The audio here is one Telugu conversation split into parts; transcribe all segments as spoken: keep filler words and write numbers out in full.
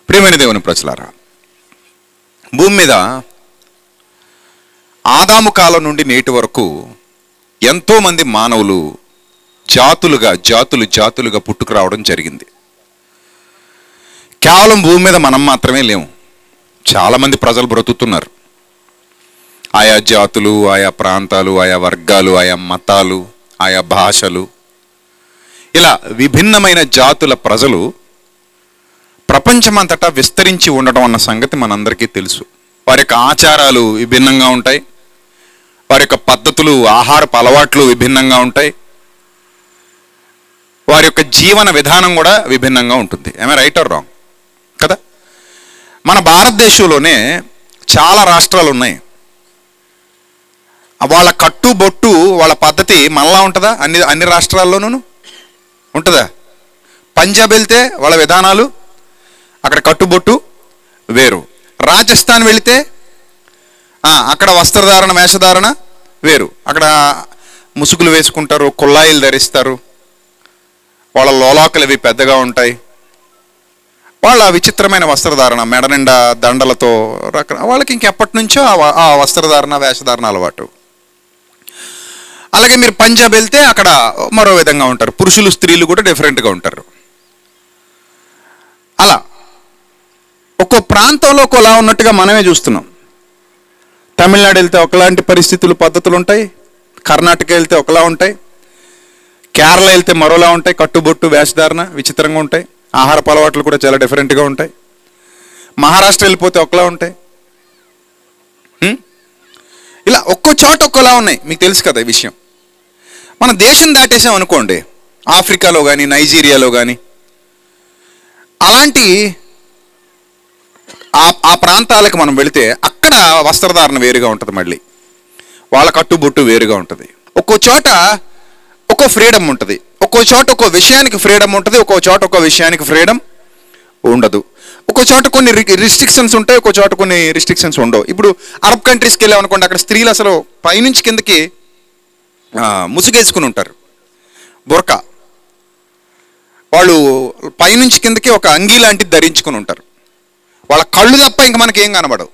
ప్రియమైన దేవుని ప్రజలారా, భూమి మీద ఆదాము కాలం నుండి నేటి వరకు ఎంతోమంది మానవులు జాతులుగా జాతులు జాతులుగా పుట్టుకు రావడం జరిగింది. కేవలం భూమి మీద మనం మాత్రమే లేము, చాలామంది ప్రజలు బ్రతుకుతున్నారు. ఆయా జాతులు, ఆయా ప్రాంతాలు, ఆయా వర్గాలు, ఆయా మతాలు, ఆయా భాషలు, ఇలా విభిన్నమైన జాతుల ప్రజలు ప్రపంచమంతటా విస్తరించి ఉండడం అన్న సంగతి మనందరికీ తెలుసు. వారి యొక్క ఆచారాలు విభిన్నంగా ఉంటాయి, వారి యొక్క పద్ధతులు, ఆహారపు అలవాట్లు విభిన్నంగా ఉంటాయి, వారి యొక్క జీవన విధానం కూడా విభిన్నంగా ఉంటుంది. ఏమే రైట్ ఆర్ రాంగ్ కదా? మన భారతదేశంలోనే చాలా రాష్ట్రాలు ఉన్నాయి. వాళ్ళ కట్టుబొట్టు, వాళ్ళ పద్ధతి మనలా ఉంటుందా? అన్ని అన్ని రాష్ట్రాల్లోనూ ఉంటుందా? పంజాబ్ వెళ్తే వాళ్ళ విధానాలు, అక్కడ కట్టుబొట్టు వేరు. రాజస్థాన్ వెళితే అక్కడ వస్త్రధారణ, వేషధారణ వేరు. అక్కడ ముసుగులు వేసుకుంటారు, కుల్లాయిలు ధరిస్తారు, వాళ్ళ లోలాకులు ఇవి పెద్దగా ఉంటాయి, వాళ్ళ విచిత్రమైన వస్త్రధారణ, మెడ నిండా దండలతో రక వాళ్ళకి ఇంకెప్పటి నుంచో ఆ వస్త్రధారణ, వేషధారణ అలవాటు. అలాగే మీరు పంజాబ్ వెళ్తే అక్కడ మరో విధంగా ఉంటారు, పురుషులు స్త్రీలు కూడా డిఫరెంట్గా ఉంటారు. అలా ఒక్కో ప్రాంతంలో ఒకలా ఉన్నట్టుగా మనమే చూస్తున్నాం. తమిళనాడు వెళ్తే ఒకలాంటి పరిస్థితులు, పద్ధతులు ఉంటాయి, కర్ణాటక వెళ్తే ఒకలా ఉంటాయి, కేరళ వెళ్తే మరోలా ఉంటాయి, కట్టుబొట్టు, వేషధారణ విచిత్రంగా ఉంటాయి, ఆహారపు అలవాట్లు కూడా చాలా డిఫరెంట్గా ఉంటాయి. మహారాష్ట్ర వెళ్ళిపోతే ఒకలా ఉంటాయి. ఇలా ఒక్కో చోట ఒక్కోలా ఉన్నాయి, మీకు తెలుసు కదా ఈ విషయం. మన దేశం దాటేసాం అనుకోండి, ఆఫ్రికాలో కానీ నైజీరియాలో కానీ అలాంటి ఆ ఆ ప్రాంతాలకు మనం వెళితే అక్కడ వస్త్రధారణ వేరుగా ఉంటుంది, మళ్ళీ వాళ్ళ కట్టుబొట్టు వేరుగా ఉంటుంది. ఒక్కో చోట ఒక్కో ఫ్రీడమ్ ఉంటుంది, ఒక్కో చోట ఒక్కో విషయానికి ఫ్రీడమ్ ఉంటుంది, ఒక్కో చోట ఒక్కో విషయానికి ఫ్రీడమ్ ఉండదు. ఒక్కో చోట కొన్ని రిస్ట్రిక్షన్స్ ఉంటాయి, ఒక్కో చోట కొన్ని రిస్ట్రిక్షన్స్ ఉండవు. ఇప్పుడు అరబ్ కంట్రీస్కి వెళ్ళామనుకోండి, అక్కడ స్త్రీలు అసలు పైనుంచి కిందకి ముసుగేసుకుని ఉంటారు, బుర్కా. వాళ్ళు పైనుంచి కిందకి ఒక అంగీ లాంటిది ధరించుకుని ఉంటారు, వాళ్ళ కళ్ళు తప్ప ఇంక మనకి ఏం కనబడవు.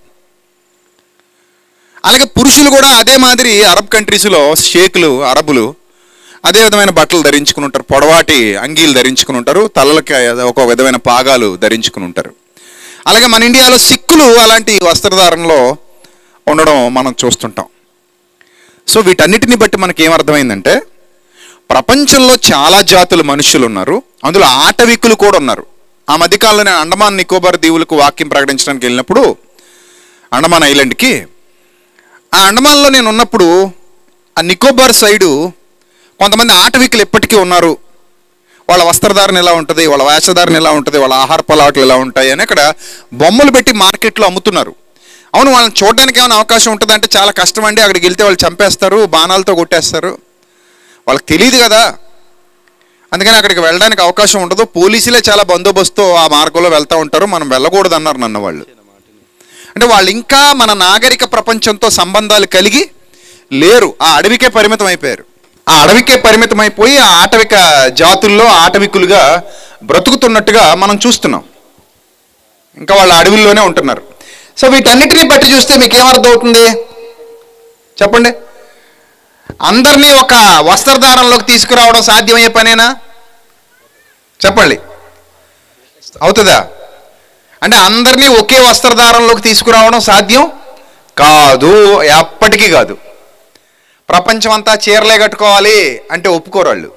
అలాగే పురుషులు కూడా అదే మాదిరి అరబ్ కంట్రీస్లో షేకులు, అరబులు అదే విధమైన బట్టలు ధరించుకుని ఉంటారు, పొడవాటి అంగీలు ధరించుకుని ఉంటారు, తలలకి ఒక విధమైన పాగాలు ధరించుకుని ఉంటారు. అలాగే మన ఇండియాలో సిక్కులు అలాంటి వస్త్రధారణలో ఉండడం మనం చూస్తుంటాం. సో వీటన్నిటిని బట్టి మనకి ఏమర్థమైందంటే, ప్రపంచంలో చాలా జాతుల మనుషులు ఉన్నారు, అందులో ఆటవికులు కూడా ఉన్నారు. ఆ మధ్యకాలంలో నేను అండమాన్ నికోబార్ దీవులకు వాక్యం ప్రకటించడానికి వెళ్ళినప్పుడు, అండమాన్ ఐలాండ్కి, ఆ అండమాన్లో నేను ఉన్నప్పుడు ఆ నికోబార్ సైడు కొంతమంది ఆటవికులు ఎప్పటికీ ఉన్నారు. వాళ్ళ వస్త్రధారణ ఎలా ఉంటుంది, వాళ్ళ వేషధారణ ఎలా ఉంటుంది, వాళ్ళ ఆహార అలవాట్లు ఎలా ఉంటాయి అని అక్కడ బొమ్మలు పెట్టి మార్కెట్లో అమ్ముతున్నారు. అవును, వాళ్ళని చూడడానికి ఏమైనా అవకాశం ఉంటుంది అంటే చాలా కష్టం అండి. అక్కడికి వెళ్తే వాళ్ళు చంపేస్తారు, బాణాలతో కొట్టేస్తారు, వాళ్ళకి తెలియదు కదా, అందుకని అక్కడికి వెళ్ళడానికి అవకాశం ఉండదు. పోలీసులే చాలా బందోబస్తు ఆ మార్గంలో వెళ్తూ ఉంటారు, మనం వెళ్ళకూడదు అన్నారు నన్ను వాళ్ళు. అంటే వాళ్ళు ఇంకా మన నాగరిక ప్రపంచంతో సంబంధాలు కలిగి లేరు, ఆ అడవికే పరిమితం అయిపోయారు. ఆ అడవికే పరిమితం అయిపోయి ఆ ఆటవిక జాతుల్లో ఆటవికులుగా బ్రతుకుతున్నట్టుగా మనం చూస్తున్నాం. ఇంకా వాళ్ళ అడవుల్లోనే ఉంటున్నారు. సో వీటన్నిటిని బట్టి చూస్తే మీకు ఏమర్థం అవుతుంది చెప్పండి? అందరినీ ఒక వస్త్రధారణలోకి తీసుకురావడం సాధ్యమయ్యే పనేనా చెప్పండి? అవుతుందా? అంటే అందరినీ ఒకే వస్త్రధారణలోకి తీసుకురావడం సాధ్యం కాదు, ఎప్పటికీ కాదు. ప్రపంచం అంతా చీరలే కట్టుకోవాలి అంటే ఒప్పుకోరు వాళ్ళు.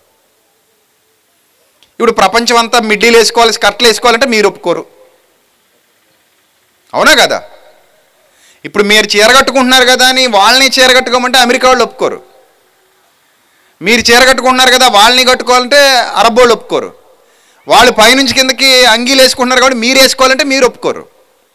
ఇప్పుడు ప్రపంచం అంతా మిడ్డీలు వేసుకోవాలి, స్కర్ట్లు వేసుకోవాలంటే మీరు ఒప్పుకోరు, అవునా కదా? ఇప్పుడు మీరు చీర కట్టుకుంటున్నారు కదా అని వాళ్ళని చీర కట్టుకోమంటే అమెరికా వాళ్ళు ఒప్పుకోరు. మీరు చీర కట్టుకుంటున్నారు కదా వాళ్ళని కట్టుకోవాలంటే అరబ్ వాళ్ళు ఒప్పుకోరు. వాళ్ళు పైనుంచి కిందకి అంగీలు వేసుకుంటున్నారు కాబట్టి మీరు వేసుకోవాలంటే మీరు ఒప్పుకోరు.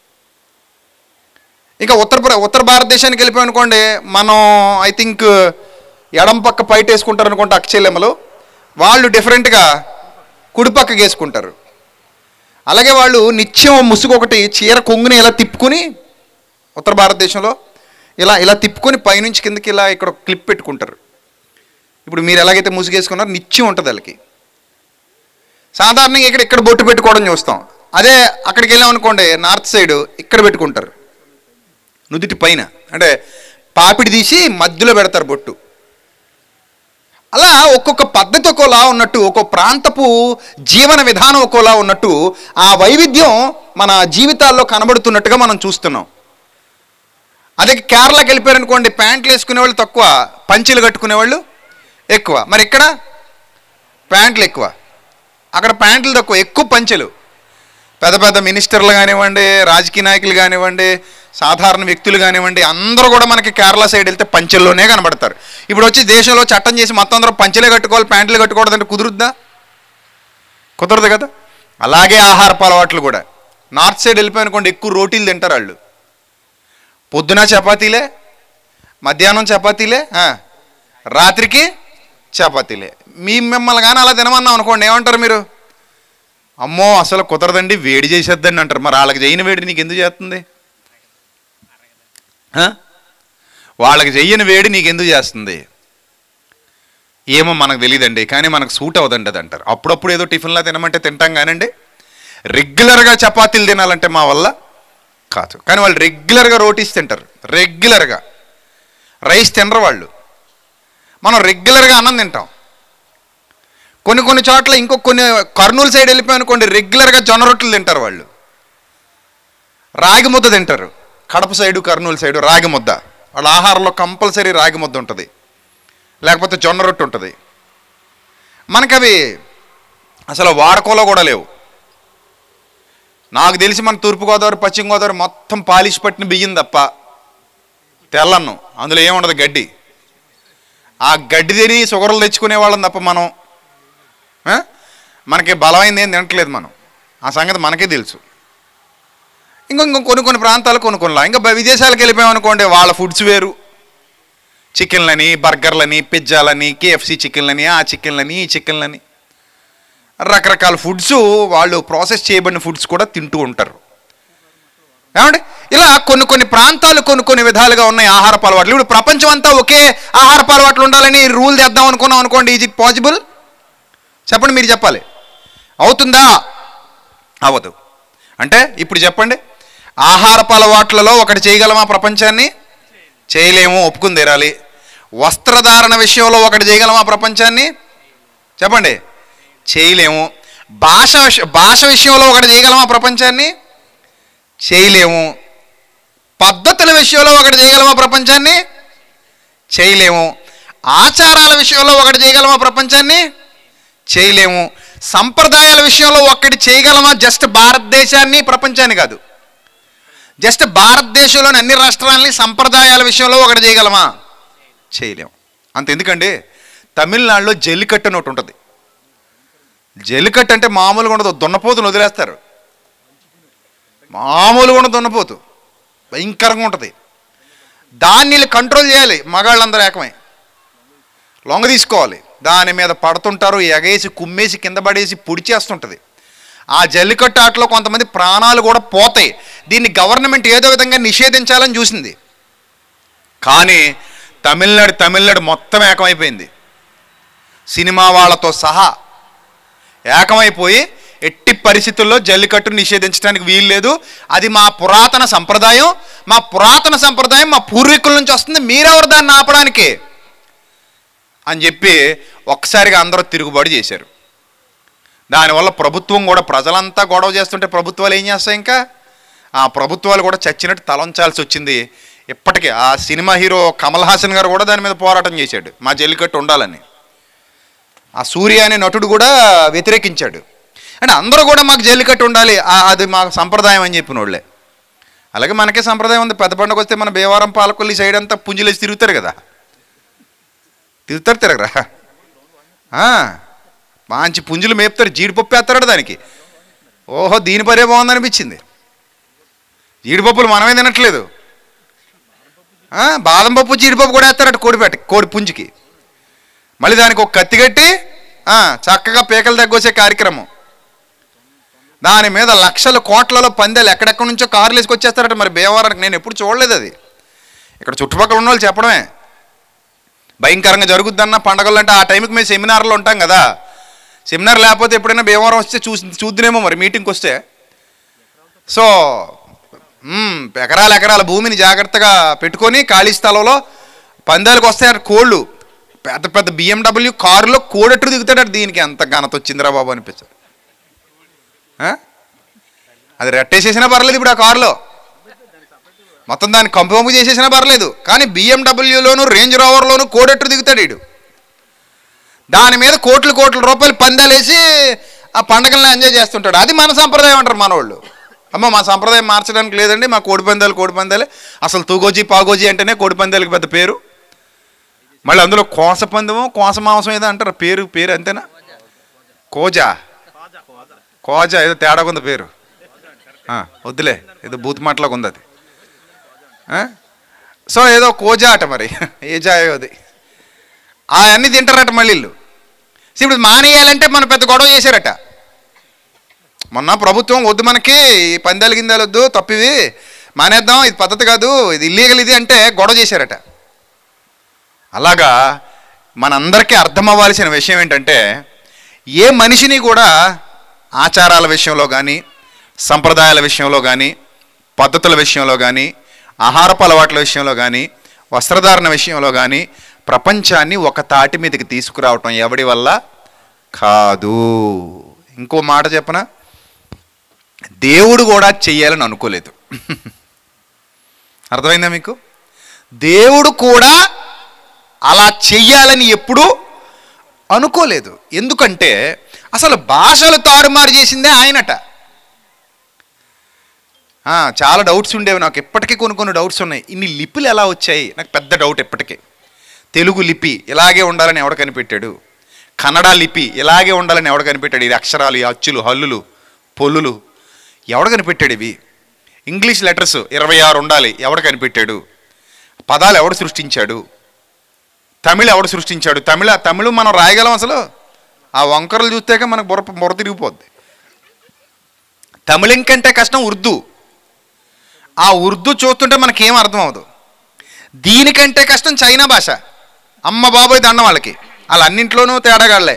ఇంకా ఉత్తర ఉత్తర భారతదేశానికి వెళ్ళిపోయామనుకోండి, మనం ఐ థింక్ ఎడం పక్క పైట వేసుకుంటారు అనుకుంటే అక్కచెల్లెమ్మలు, వాళ్ళు డిఫరెంట్గా కుడిపక్కకి వేసుకుంటారు. అలాగే వాళ్ళు నిత్యం ముసుగు ఒకటి చీర కొంగుని ఇలా తిప్పుకొని, ఉత్తర భారతదేశంలో ఇలా ఇలా తిప్పుకొని పైనుంచి కిందకి ఇలా ఇక్కడ క్లిప్ పెట్టుకుంటారు. ఇప్పుడు మీరు ఎలాగైతే ముసుగేసుకున్నారో నిత్యం ఉంటుంది వాళ్ళకి. సాధారణంగా ఇక్కడ ఇక్కడ బొట్టు పెట్టుకోవడం చూస్తాం, అదే అక్కడికి వెళ్ళాం అనుకోండి, నార్త్ సైడ్ ఇక్కడ పెట్టుకుంటారు నుదుటి పైన, అంటే పాపిడి తీసి మధ్యలో పెడతారు బొట్టు. అలా ఒక్కొక్క పద్ధతి ఒక్కోలా ఉన్నట్టు, ఒక్కొక్క ప్రాంతపు జీవన విధానం ఒక్కోలా ఉన్నట్టు ఆ వైవిధ్యం మన జీవితాల్లో కనబడుతున్నట్టుగా మనం చూస్తున్నాం. అదే కేరళకి వెళ్ళిపోయారనుకోండి, ప్యాంట్లు వేసుకునే వాళ్ళు తక్కువ, పంచెలు కట్టుకునేవాళ్ళు ఎక్కువ. మరి ఇక్కడ ప్యాంట్లు ఎక్కువ, అక్కడ ప్యాంట్లు తక్కువ, ఎక్కువ పంచెలు. పెద్ద పెద్ద మినిస్టర్లు కానివ్వండి, రాజకీయ నాయకులు కానివ్వండి, సాధారణ వ్యక్తులు కానివ్వండి, అందరూ కూడా మనకి కేరళ సైడ్ వెళ్తే పంచెల్లోనే కనబడతారు. ఇప్పుడు వచ్చి దేశంలో చట్టం చేసి మొత్తం అందరూ పంచెలే కట్టుకోవాలి, ప్యాంట్లు కట్టుకోవద్దంటే కుదురుద్దా? కుదరదు కదా. అలాగే ఆహారపు అలవాట్లు కూడా నార్త్ సైడ్ వెళ్ళిపోయానుకోండి, ఎక్కువ రోటీలు తింటారు వాళ్ళు. పొద్దున చపాతీలే, మధ్యాహ్నం చపాతీలే, రాత్రికి చపాతీలే. మీ మిమ్మల్ని కానీ అలా తినమన్నాం అనుకోండి, ఏమంటారు మీరు? అమ్మో అసలు కుదరదండి, వేడి చేసేద్దండి అంటారు. మరి వాళ్ళకి చేయని వేడి నీకు ఎందుకు చేస్తుంది? వాళ్ళకి చెయ్యని వేడి నీకు ఎందుకు చేస్తుంది? ఏమో మనకు తెలియదండి, కానీ మనకు సూట్ అవ్వదండి అది అంటారు. అప్పుడప్పుడు ఏదో టిఫిన్లా తినమంటే తింటాం కానండి, రెగ్యులర్గా చపాతీలు తినాలంటే మా వల్ల కాదు. కానీ వాళ్ళు రెగ్యులర్గా రోటీస్ తింటారు, రెగ్యులర్గా రైస్ తినరు వాళ్ళు. మనం రెగ్యులర్గా అన్నం తింటాం. కొన్ని కొన్ని చోట్ల ఇంకో కొన్ని కర్నూలు సైడ్ వెళ్ళిపోయానుకోండి, రెగ్యులర్గా జొన్న రొట్టెలు తింటారు వాళ్ళు, రాగి ముద్ద తింటారు. కడప సైడు కర్నూలు సైడు రాగి ముద్ద, వాళ్ళ ఆహారంలో కంపల్సరీ రాగి ముద్ద ఉంటుంది, లేకపోతే జొన్న రొట్టె ఉంటుంది. మనకి అవి అసలు వాడుకోలో కూడా లేవు. నాకు తెలిసి మన తూర్పుగోదావరి పశ్చిమ గోదావరి మొత్తం పాలిష్ పట్టిన బియ్యం తప్ప తెల్లన్నం, అందులో ఏముండదు గడ్డి. ఆ గడ్డి తిని షుగర్లు తెచ్చుకునే వాళ్ళం తప్ప మనం మనకి బలమైంది ఏం తినట్లేదు మనం. ఆ సంగతి మనకే తెలుసు. ఇంకో ఇంకో కొన్ని కొన్ని ప్రాంతాలు కొన్ని కొనిలా. ఇంకా విదేశాలకు వెళ్ళిపోయామనుకోండి, వాళ్ళ ఫుడ్స్ వేరు. చికెన్లని, బర్గర్లని, పిజ్జాలని, కేఎఫ్సి చికెన్లని, ఆ చికెన్లని, ఈ చికెన్లని, రకరకాల ఫుడ్స్ వాళ్ళు ప్రాసెస్ చేయబడిన ఫుడ్స్ కూడా తింటూ ఉంటారు. ఏమంటే ఇలా కొన్ని కొన్ని ప్రాంతాలు కొన్ని కొన్ని విధాలుగా ఉన్నాయి ఆహారపు అలవాట్లు. ఇప్పుడు ప్రపంచం అంతా ఒకే ఆహారపు అలవాట్లు ఉండాలని రూల్ తెద్దాం అనుకున్నాం అనుకోండి, ఈజ్ ఇట్ పాసిబుల్? చెప్పండి, మీరు చెప్పాలి. అవుతుందా? అవ్వదు. అంటే ఇప్పుడు చెప్పండి, ఆహారపు అలవాట్లలో ఒకటి చేయగలమా ప్రపంచాన్ని? చేయలేము, ఒప్పుకుని తీరాలి. వస్త్రధారణ విషయంలో ఒకటి చేయగలమా ప్రపంచాన్ని? చెప్పండి, చేయలేము. భాష భాష విషయంలో ఒకటి చేయగలమా ప్రపంచాన్ని? చేయలేము. పద్ధతుల విషయంలో ఒకటి చేయగలమా ప్రపంచాన్ని? చేయలేము. ఆచారాల విషయంలో ఒకటి చేయగలమా ప్రపంచాన్ని? చేయలేము. సంప్రదాయాల విషయంలో ఒకటి చేయగలమా? జస్ట్ భారతదేశాన్ని, ప్రపంచాన్ని కాదు, జస్ట్ భారతదేశంలోని అన్ని రాష్ట్రాలని సంప్రదాయాల విషయంలో ఒకటి చేయగలమా? చేయలేము. అంత ఎందుకండి, తమిళనాడులో జల్లికట్టు అని ఒకటి ఉంటుంది. జల్లికట్టు అంటే మామూలుగా ఉండదు, దున్నపోతును వదిలేస్తారు. మామూలుగా ఉండదు, దున్నపోతు భయంకరంగా ఉంటుంది. దాన్ని వీళ్ళు కంట్రోల్ చేయాలి, మగాళ్ళందరూ ఏకమై లొంగ తీసుకోవాలి. దాని మీద పడుతుంటారు, ఎగేసి కుమ్మేసి కింద పడేసి పొడి చేస్తుంటుంది. ఆ జల్లికట్టు ఆటలో కొంతమంది ప్రాణాలు కూడా పోతాయి. దీన్ని గవర్నమెంట్ ఏదో విధంగా నిషేధించాలని చూసింది, కానీ తమిళనాడు తమిళనాడు మొత్తం ఏకమైపోయింది. సినిమా వాళ్ళతో సహా ఏకమైపోయి ఎట్టి పరిస్థితుల్లో జల్లికట్టును నిషేధించడానికి వీలు లేదు, అది మా పురాతన సంప్రదాయం, మా పురాతన సంప్రదాయం మా పూర్వీకుల నుంచి వస్తుంది, మీరెవరు దాన్ని ఆపడానికి అని చెప్పి ఒక్కసారిగా అందరూ తిరుగుబాటు చేశారు. దానివల్ల ప్రభుత్వం కూడా, ప్రజలంతా గొడవ చేస్తుంటే ప్రభుత్వాలు ఏం చేస్తాయి, ఇంకా ఆ ప్రభుత్వాలు కూడా చచ్చినట్టు తలంచాల్సి వచ్చింది. ఇప్పటికే ఆ సినిమా హీరో కమల్ హాసన్ గారు కూడా దాని మీద పోరాటం చేశాడు, మా జల్లికట్టు ఉండాలని. ఆ సూర్య అనే నటుడు కూడా వ్యతిరేకించాడు. అంటే అందరూ కూడా మాకు జల్లికట్టు ఉండాలి, అది మా సంప్రదాయం అని చెప్పిన వాళ్ళే. అలాగే మనకే సంప్రదాయం ఉంది. పెద్ద పండుగ వస్తే మన భీమవరం పాలకొల్లి సైడ్ అంతా పుంజులేసి తిరుగుతారు కదా, తిరుగుతారు తిరగరా, మంచి పుంజులు మేపుతారు, జీడిపప్పు వేస్తాడు దానికి. ఓహో, దీని పరే బాగుందనిపించింది. జీడిపప్పులు మనమే తినట్లేదు, బాదం పప్పు జీడిపప్పు కూడా వేస్తారట కోడిపేట కోడి పుంజుకి. మళ్ళీ దానికి ఒక కత్తి కట్టి చక్కగా పీకలు తగ్గొచ్చే కార్యక్రమం. దాని మీద లక్షల కోట్లలో పందేలు ఎక్కడెక్కడి నుంచో కార్లు వేసుకొచ్చేస్తారట. మరి భీమవరానికి నేను ఎప్పుడు చూడలేదు అది, ఇక్కడ చుట్టుపక్కల ఉన్న వాళ్ళు చెప్పడమే. భయంకరంగా జరుగుద్దన్న పండగలు అంటే ఆ టైంకి మేము సెమినార్లో ఉంటాం కదా, సెమినార్ లేకపోతే ఎప్పుడైనా భీమవరం వస్తే చూసి చూద్దునేమో మరి మీటింగ్కి వస్తే. సో ఎకరాల ఎకరాల భూమిని జాగ్రత్తగా పెట్టుకొని ఖాళీ స్థలంలో పందాలకు వస్తాయి కోళ్ళు. పెద్ద పెద్ద బిఎండబ్ల్యూ కారులో కోడెట్టు దిగుతాడు. దీనికి ఎంత ఘనత వచ్చిందిరా బాబు అనిపించదు. అది రెట్టేసేసినా పర్లేదు, ఇప్పుడు ఆ కారులో మొత్తం దాన్ని కంపు పంపు చేసేసినా పర్లేదు. కానీ బిఎండబ్ల్యూలోను రేంజ్ రోవర్లోను కోడెట్టు దిగుతాడు వీడు. దాని మీద కోట్లు కోట్ల రూపాయలు పందాలేసి ఆ పండగలను ఎంజాయ్ చేస్తుంటాడు. అది మన సంప్రదాయం అంటారు మనోళ్ళు. అమ్మ మా సంప్రదాయం మార్చడానికి లేదండి, మా కోడి పందాలు కోడి పందాలే. అసలు తూగోజీ పాగోజీ అంటేనే కోడి పందాలకి పెద్ద పేరు. మళ్ళీ అందులో కోస పందెమో కోస మాంసం ఏదో అంటారు పేరు పేరు అంతేనా? కోజా కోజా ఏదో తేడాగా ఉంది పేరు. వద్దులే, ఏదో బూత్ మాటలాగా ఉంది అది. సో ఏదో కోజా అట, మరి ఏ జాయో అది. అవన్నీ తింటారట మళ్ళీ ఇల్లు. ఇప్పుడు మానేయాలంటే మన పెద్ద గొడవ చేశారట. మొన్న ప్రభుత్వం వద్దు మనకి పందాలు గిందాలు వద్దు, తప్పివి మానేద్దాం, ఇది పద్ధతి కాదు, ఇది ఇల్లీగల్ ఇది అంటే గొడవ చేశారట. అలాగా మనందరికీ అర్థమవ్వాల్సిన విషయం ఏంటంటే, ఏ మనిషిని కూడా ఆచారాల విషయంలో కానీ, సంప్రదాయాల విషయంలో కానీ, పద్ధతుల విషయంలో కానీ, ఆహారపు అలవాట్ల విషయంలో కానీ, వస్త్రధారణ విషయంలో కానీ ప్రపంచాన్ని ఒక తాటి మీదకి తీసుకురావటం ఎవడి వల్ల కాదు. ఇంకో మాట చెప్పనా, దేవుడు కూడా చెయ్యాలని అనుకోలేదు. అర్థమైందా మీకు? దేవుడు కూడా అలా చెయ్యాలని ఎప్పుడూ అనుకోలేదు. ఎందుకంటే అసలు భాషలు తారుమారు చేసిందే ఆయనట. చాలా డౌట్స్ ఉండేవి నాకు, ఎప్పటికీ కొన్ని కొన్ని డౌట్స్ ఉన్నాయి. ఇన్ని లిపులు ఎలా వచ్చాయి నాకు పెద్ద డౌట్ ఎప్పటికీ. తెలుగు లిపి ఇలాగే ఉండాలని ఎవడు కనిపెట్టాడు? కన్నడ లిపి ఇలాగే ఉండాలని ఎవడు కనిపెట్టాడు? ఇది అక్షరాలు, ఈ అచ్చులు, హల్లులు, పొల్లులు ఎవడు కనిపెట్టాడు? ఇవి ఇంగ్లీష్ లెటర్స్ ఇరవై ఆరు ఉండాలి ఎవడు కనిపెట్టాడు? పదాలు ఎవడు సృష్టించాడు? తమిళ ఎవడు సృష్టించాడు? తమిళ తమిళ మనం రాయగలం అసలు? ఆ వంకరలు చూస్తాక మనకు బుర్ర బుర్ర తిరిగిపోద్ది. తమిళం కంటే కష్టం ఉర్దూ. ఆ ఉర్దూ చూస్తుంటే మనకేం అర్థం అవ్వదు. దీనికంటే కష్టం చైనా భాష. అమ్మ బాబోయ్ దండం వాళ్ళకి, వాళ్ళ అన్నింట్లోనూ తేడాగాళ్లే.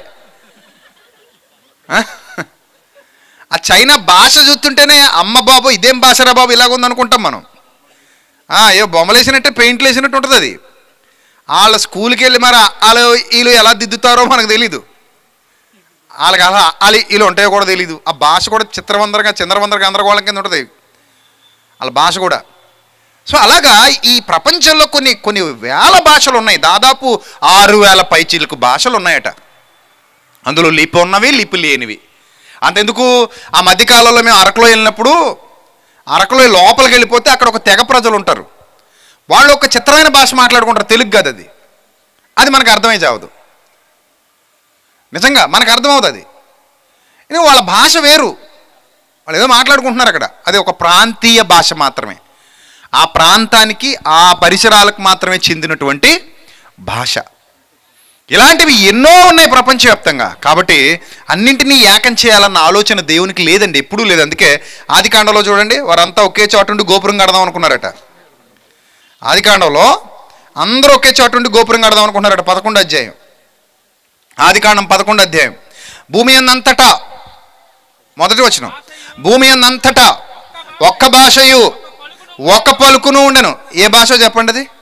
ఆ చైనా భాష చూస్తుంటేనే అమ్మ బాబు ఇదేం భాషరా బాబు ఇలాగుంది అనుకుంటాం మనం. ఏ బొమ్మలు వేసినట్టే పెయింట్లు వేసినట్టు ఉంటుంది అది. వాళ్ళ స్కూల్కి వెళ్ళి మరి వాళ్ళు వీళ్ళు ఎలా దిద్దుతారో మనకు తెలీదు. వాళ్ళకి అలా వాళ్ళు వీళ్ళు ఉంటాయో కూడా తెలీదు. ఆ భాష కూడా చిత్రవందరగా చంద్రవందరగా గందరగోళం కింద ఉంటుంది వాళ్ళ భాష కూడా. సో అలాగా ఈ ప్రపంచంలో కొన్ని కొన్ని వేల భాషలు ఉన్నాయి. దాదాపు ఆరు వేల పైచీలకు భాషలు ఉన్నాయట. అందులో లిపి ఉన్నవి, లిపి లేనివి. అంతెందుకు, ఆ మధ్యకాలంలో మేము అరకులో వెళ్ళినప్పుడు, అరకులో లోపలికి వెళ్ళిపోతే అక్కడ ఒక తెగ ప్రజలు ఉంటారు. వాళ్ళు ఒక చిత్రమైన భాష మాట్లాడుకుంటారు, తెలుగు కాదు అది. అది మనకు అర్థమై చావదు, నిజంగా మనకు అర్థమవుతుంది. అది వాళ్ళ భాష వేరు, వాళ్ళు ఏదో మాట్లాడుకుంటున్నారు అక్కడ. అది ఒక ప్రాంతీయ భాష మాత్రమే, ఆ ప్రాంతానికి ఆ పరిసరాలకు మాత్రమే చెందినటువంటి భాష. ఇలాంటివి ఎన్నో ఉన్నాయి ప్రపంచవ్యాప్తంగా. కాబట్టి అన్నింటినీ ఏకం చేయాలన్న ఆలోచన దేవునికి లేదండి, ఎప్పుడూ లేదు. అందుకే ఆదికాండంలో చూడండి, వారంతా ఒకే చోటుండి గోపురం కడదాం అనుకున్నారట. ఆదికాండంలో అందరూ ఒకే చోటుండి గోపురం కడదాం అనుకున్నారట. పదకొండు అధ్యాయం, ఆదికాండం పదకొండు అధ్యాయం. భూమి అందంతటా, మొదటి వచనం, భూమి అందంతటా ఒక్క భాషయు ఒక పలుకును ఉండెను. ఏ భాష చెప్పండి అది?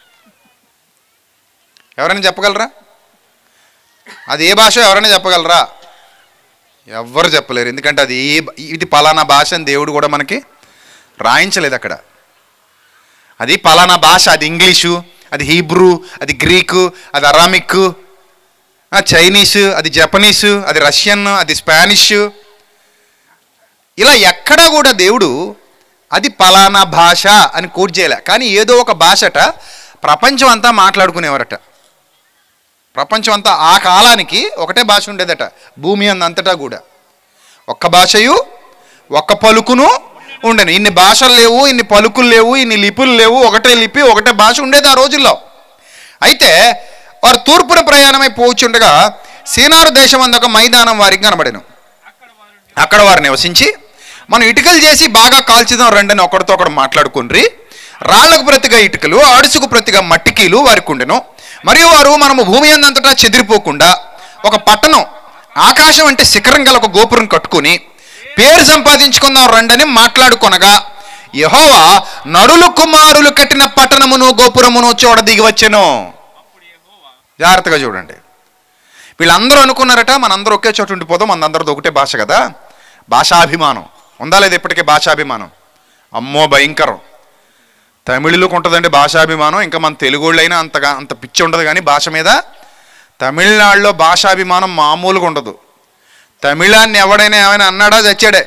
ఎవరైనా చెప్పగలరా? అది ఏ భాష ఎవరైనా చెప్పగలరా? ఎవ్వరు చెప్పలేరు. ఎందుకంటే అది ఏ ఇది పలానా భాష అని దేవుడు కూడా మనకి రాయించలేదు అక్కడ. అది పలానా భాష, అది ఇంగ్లీషు, అది హీబ్రూ, అది గ్రీకు, అది అరామిక్, చైనీసు, అది జపనీసు, అది రష్యన్, అది స్పానిష్. ఇలా ఎక్కడా కూడా దేవుడు అది పలానా భాష అని కోట్ చేయలే. కానీ ఏదో ఒక భాషట ప్రపంచం అంతా మాట్లాడుకునేవారట. ప్రపంచం అంతా ఆ కాలానికి ఒకటే భాష ఉండేదట, భూమి అంతటా కూడా ఒక్క భాషయు ఒక్క పలుకును ఉండను. ఇన్ని భాషలు లేవు, ఇన్ని పలుకులు లేవు, ఇన్ని లిపులు లేవు, ఒకటే లిపి ఒకటే భాష ఉండేది ఆ రోజుల్లో. అయితే వారు తూర్పున ప్రయాణమై పోచుండగా సీనారు దేశం అందు ఒక మైదానం వారికి కనబడెను. అక్కడ వారు నివసించి, మనం ఇటుకలు చేసి బాగా కాల్చిదాం రండని ఒకరితో ఒకడు మాట్లాడుకుండ్రి. రాళ్లకు ప్రతిగా ఇటుకలు, అడుసుకు ప్రతిగా మట్టికీలు వారికి ఉండెను. మరియు వారు మనము భూమి అందంతటా చెదిరిపోకుండా ఒక పట్టణం, ఆకాశం అంటే శిఖరం గల ఒక గోపురం కట్టుకుని పేరు సంపాదించుకుందాం రండని మాట్లాడుకొనగా యెహోవా నరులు కుమారులు కట్టిన పట్టణమును గోపురమును చూడ దిగి వచ్చెను. జాగ్రత్తగా చూడండి. వీళ్ళందరూ అనుకున్నారట మనందరూ ఒకే చోట ఉండిపోదాం, మనందరిది ఒకటే భాష కదా. భాషాభిమానం ఉందా లేదు ఇప్పటికే? భాషాభిమానం అమ్మో భయంకరం. తమిళులకు ఉంటుందండి భాషాభిమానం, ఇంకా మన తెలుగు వాళ్ళైనా అంతగా అంత పిచ్చి ఉండదు. కానీ భాష మీద తమిళనాడులో భాషాభిమానం మామూలుగా ఉండదు. తమిళాన్ని ఎవడైనా ఏమైనా అన్నాడా చచ్చాడే,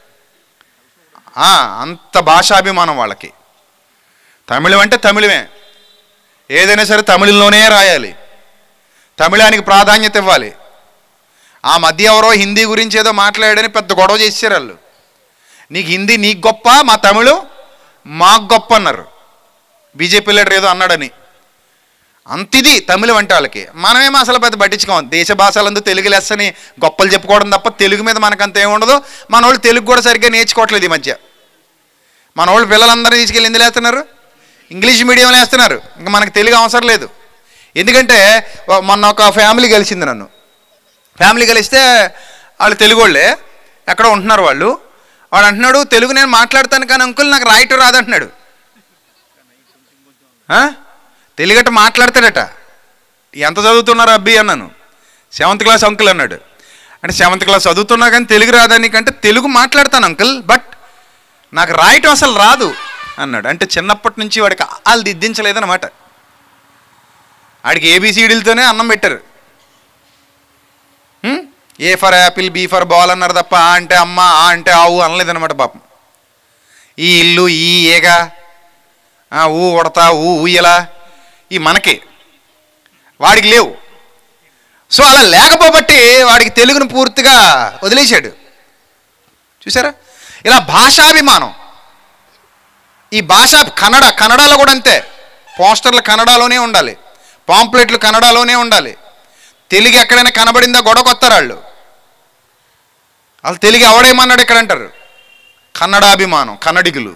అంత భాషాభిమానం వాళ్ళకి. తమిళం అంటే తమిళమే, ఏదైనా సరే తమిళంలోనే రాయాలి, తమిళానికి ప్రాధాన్యత ఇవ్వాలి. ఆ మధ్య ఎవరో హిందీ గురించి ఏదో మాట్లాడని పెద్ద గొడవ చేశారు వాళ్ళు. నీకు హిందీ నీకు గొప్ప, మా తమిళు మాకు గొప్ప అన్నారు. బీజేపీ లీడర్ ఏదో అన్నాడని. అంతిది తమిళం అంటే వాళ్ళకి. మనమేమో అసలు పెద్ద పట్టించుకోం. దేశ భాషలందు తెలుగు లెస్సని గొప్పలు చెప్పుకోవడం తప్ప తెలుగు మీద మనకంత ఏముండదు. మన వాళ్ళు తెలుగు కూడా సరిగ్గా నేర్చుకోవట్లేదు ఈ మధ్య. మన వాళ్ళు పిల్లలందరూ తీసుకెళ్ళి ఎందుకు వేస్తున్నారు? ఇంగ్లీష్ మీడియంలో వేస్తున్నారు. ఇంకా మనకు తెలుగు అవసరం లేదు. ఎందుకంటే మొన్న ఒక ఫ్యామిలీ కలిసింది నన్ను. ఫ్యామిలీ కలిస్తే వాళ్ళు తెలుగు వాళ్ళే, ఎక్కడో ఉంటున్నారు వాళ్ళు. వాడు అంటున్నాడు తెలుగు నేను మాట్లాడతాను కానీ అంకుల్ నాకు రాయటం రాదంటున్నాడు. తెలుగట మాట్లాడతాడట. ఎంత చదువుతున్నారు అబ్బి అన్నాను. సెవెంత్ క్లాస్ అంకుల్ అన్నాడు. అంటే సెవెంత్ క్లాస్ చదువుతున్నా కానీ తెలుగు రాదానికంటే తెలుగు మాట్లాడతాను అంకుల్, బట్ నాకు రాయటం అసలు రాదు అన్నాడు. అంటే చిన్నప్పటి నుంచి వాడికి వాళ్ళు దిద్దించలేదన్నమాట. వాడికి ఏబిసిడీలతోనే అన్నం పెట్టారు. A for apple, B for ball అన్నారు తప్ప ఆ అంటే అమ్మ, ఆ అంటే ఆవు అనలేదన్నమాట పాపం. ఈ ఇల్లు, ఈ ఏగా, ఊ ఉడతా, ఊ ఊయలా, ఈ మనకి వాడికి లేవు. సో అలా లేకపోబట్టి వాడికి తెలుగును పూర్తిగా వదిలేశాడు. చూసారా? ఇలా భాషాభిమానం. ఈ భాష కన్నడ, కన్నడలో కూడా అంతే. పోస్టర్లు కన్నడలోనే ఉండాలి, పాంప్లెట్లు కన్నడలోనే ఉండాలి. తెలుగు ఎక్కడైనా కనబడిందా గొడవకొత్తారు వాళ్ళు. వాళ్ళు తెలుగు ఎవడేమన్నాడు ఇక్కడ అంటారు. కన్నడాభిమానం, కన్నడిగులు,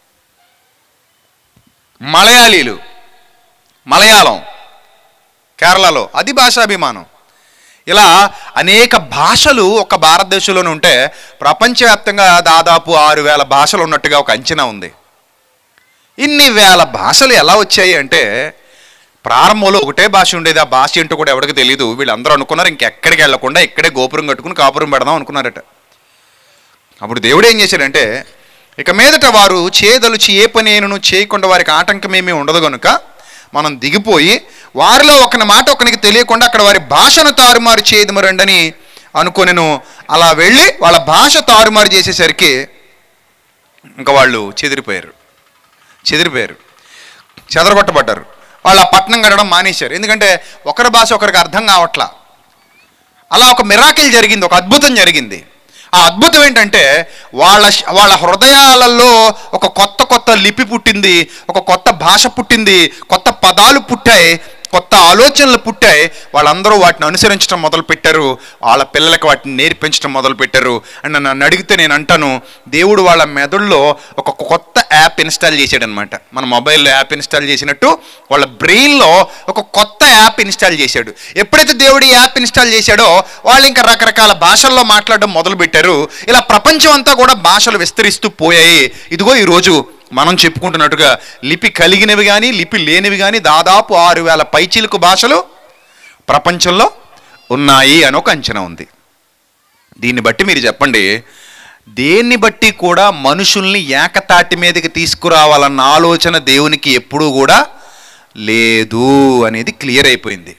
మలయాళీలు, మలయాళం కేరళలో అది భాషాభిమానం. ఇలా అనేక భాషలు ఒక భారతదేశంలోనే ఉంటే ప్రపంచవ్యాప్తంగా దాదాపు ఆరు వేల భాషలు ఉన్నట్టుగా ఒక అంచనా ఉంది. ఇన్ని వేల భాషలు ఎలా వచ్చాయి అంటే ప్రారంభంలో ఒకటే భాష ఉండేది. ఆ భాష ఏంటో కూడా ఎవరికి తెలియదు. వీళ్ళందరూ అనుకున్నారు ఇంకెక్కడికి వెళ్లకుండా ఇక్కడే గోపురం కట్టుకుని కాపురం పెడదాం అనుకున్నారట. అప్పుడు దేవుడు ఏం చేశాడంటే ఇక మీదట వారు చేదలుచి ఏ పనేను చేయకుండా వారికి ఆటంకమేమీ ఉండదు కనుక మనం దిగిపోయి వారిలో ఒకని మాట ఒకనికి తెలియకుండా అక్కడ వారి భాషను తారుమారు చేయదు మరండని అనుకొనెను. అలా వెళ్ళి వాళ్ళ భాష తారుమారు చేసేసరికి ఇంకా వాళ్ళు చెదిరిపోయారు చెదిరిపోయారు చెదరగొట్టబడ్డారు. వాళ్ళు ఆ పట్టణం కట్టడం మానేశారు. ఎందుకంటే ఒకరి భాష ఒకరికి అర్థం కావట్లా. అలా ఒక మిరాకిల్ జరిగింది, ఒక అద్భుతం జరిగింది. ఆ అద్భుతం ఏంటంటే వాళ్ళ వాళ్ళ హృదయాలలో ఒక కొత్త కొత్త లిపి పుట్టింది, ఒక కొత్త భాష పుట్టింది, కొత్త పదాలు పుట్టాయి, కొత్త ఆలోచనలు పుట్టాయి. వాళ్ళందరూ వాటిని అనుసరించడం మొదలుపెట్టారు. వాళ్ళ పిల్లలకు వాటిని నేర్పించడం మొదలుపెట్టారు. అండ్ నన్ను అడిగితే నేను అంటాను దేవుడు వాళ్ళ మెదడులో ఒక కొత్త యాప్ ఇన్స్టాల్ చేశాడు అనమాట. మన మొబైల్లో యాప్ ఇన్స్టాల్ చేసినట్టు వాళ్ళ బ్రెయిన్లో ఒక కొత్త యాప్ ఇన్స్టాల్ చేశాడు. ఎప్పుడైతే దేవుడు ఈ యాప్ ఇన్స్టాల్ చేశాడో వాళ్ళు ఇంకా రకరకాల భాషల్లో మాట్లాడడం మొదలుపెట్టారు. ఇలా ప్రపంచం అంతా కూడా భాషలు విస్తరిస్తూ పోయాయి. ఇదిగో ఈరోజు మనం చెప్పుకుంటున్నట్టుగా లిపి కలిగినవి కానీ లిపి లేనివి కానీ దాదాపు ఆరు వేల పైచీలకు భాషలు ప్రపంచంలో ఉన్నాయి అని ఒక అంచనా ఉంది. దీన్ని బట్టి మీరు చెప్పండి, దేన్ని బట్టి కూడా మనుషుల్ని ఏకతాటి మీదకి తీసుకురావాలన్న ఆలోచన దేవునికి ఎప్పుడూ కూడా లేదు అనేది క్లియర్ అయిపోయింది.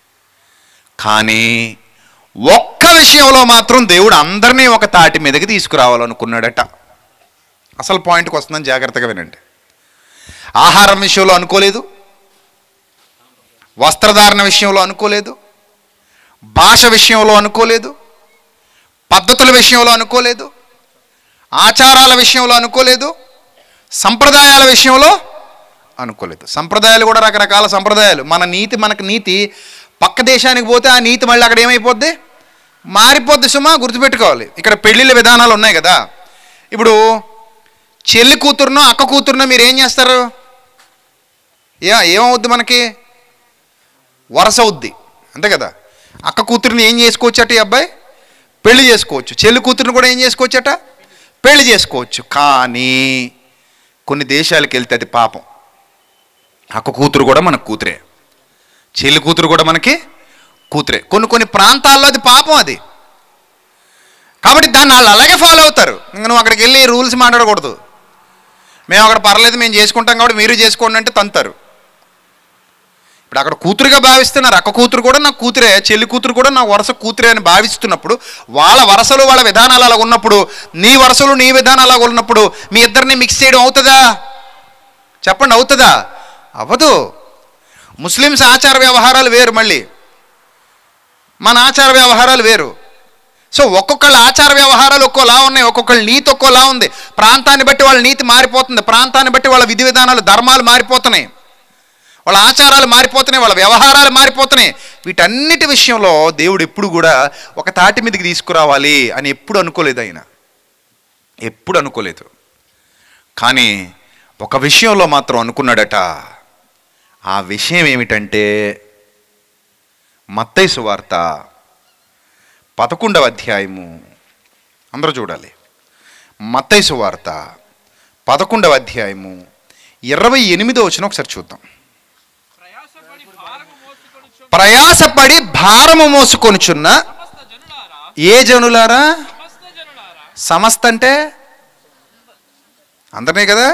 కానీ ఒక్క విషయంలో మాత్రం దేవుడు అందరినీ ఒక తాటి మీదకి తీసుకురావాలనుకున్నాడట. అసలు పాయింట్కి వస్తుందని జాగ్రత్తగా వినండి. ఆహారం విషయంలో అనుకోలేదు, వస్త్రధారణ విషయంలో అనుకోలేదు, భాష విషయంలో అనుకోలేదు, పద్ధతుల విషయంలో అనుకోలేదు, ఆచారాల విషయంలో అనుకోలేదు, సంప్రదాయాల విషయంలో అనుకోలేదు. సంప్రదాయాలు కూడా రకరకాల సంప్రదాయాలు. మన నీతి మనకు నీతి, పక్క దేశానికి పోతే ఆ నీతి మళ్ళీ అక్కడ ఏమైపోద్ది, మారిపోద్ది. సుమా గుర్తుపెట్టుకోవాలి. ఇక్కడ పెళ్ళిళ్ళ విధానాలు ఉన్నాయి కదా. ఇప్పుడు చెల్లి కూతురునో అక్క కూతురునో మీరు ఏం చేస్తారు? ఏ ఏమవుద్ది మనకి? వరస అవుద్ది, అంతే కదా. అక్క కూతురిని ఏం చేసుకోవచ్చట ఈ అబ్బాయి? పెళ్లి చేసుకోవచ్చు. చెల్లి కూతురుని కూడా ఏం చేసుకోవచ్చట, పెళ్లి చేసుకోవచ్చు. కానీ కొన్ని దేశాలకు వెళ్తే అది పాపం. అక్క కూతురు కూడా మనకు కూతురే, చెల్లి కూతురు కూడా మనకి కూతురే. కొన్ని కొన్ని ప్రాంతాల్లో అది పాపం అది. కాబట్టి దాన్ని వాళ్ళు అలాగే ఫాలో అవుతారు. ఇంక నువ్వు అక్కడికి వెళ్ళి రూల్స్ మాట్లాడకూడదు. మేము అక్కడ పర్లేదు, మేము చేసుకుంటాం కాబట్టి మీరు చేసుకోండి అంటే తంతారు. ఇప్పుడు అక్కడ కూతురుగా భావిస్తున్నారు. అక్క కూతురు కూడా నా కూతురే, చెల్లి కూతురు కూడా నా వరుస కూతురే అని భావిస్తున్నప్పుడు, వాళ్ళ వరసలు వాళ్ళ విధానాలు అలా ఉన్నప్పుడు, నీ వరసలు నీ విధానాలు అలా ఉన్నప్పుడు మీ ఇద్దరిని మిక్స్ చేయడం అవుతుందా? చెప్పండి, అవుతుందా? అవ్వదు. ముస్లిమ్స్ ఆచార వ్యవహారాలు వేరు, మళ్ళీ మన ఆచార వ్యవహారాలు వేరు. సో ఒక్కొక్కళ్ళ ఆచార వ్యవహారాలు ఒక్కోలా ఉన్నాయి, ఒక్కొక్కళ్ళ నీతి ఒక్కోలా ఉంది. ప్రాంతాన్ని బట్టి వాళ్ళ నీతి మారిపోతుంది, ప్రాంతాన్ని బట్టి వాళ్ళ విధి విధానాలు ధర్మాలు మారిపోతున్నాయి, వాళ్ళ ఆచారాలు మారిపోతున్నాయి, వాళ్ళ వ్యవహారాలు మారిపోతున్నాయి. వీటన్నిటి విషయంలో దేవుడు ఎప్పుడు కూడా ఒక తాటి మీదకి తీసుకురావాలి అని ఎప్పుడు అనుకోలేదు. ఆయన ఎప్పుడు అనుకోలేదు. కానీ ఒక విషయంలో మాత్రం అనుకున్నాడట. ఆ విషయం ఏమిటంటే మత్తయి సువార్త పదకొండవ అధ్యాయము, అందరూ చూడాలి. మత్తయి సువార్త పదకొండవ అధ్యాయము ఇరవై ఎనిమిదో వచనం ఒకసారి చూద్దాం. ప్రయాసపడి భారము మోసుకొనుచున్న ఏ జనులారా? సమస్త అంటే అందరినీ కదా.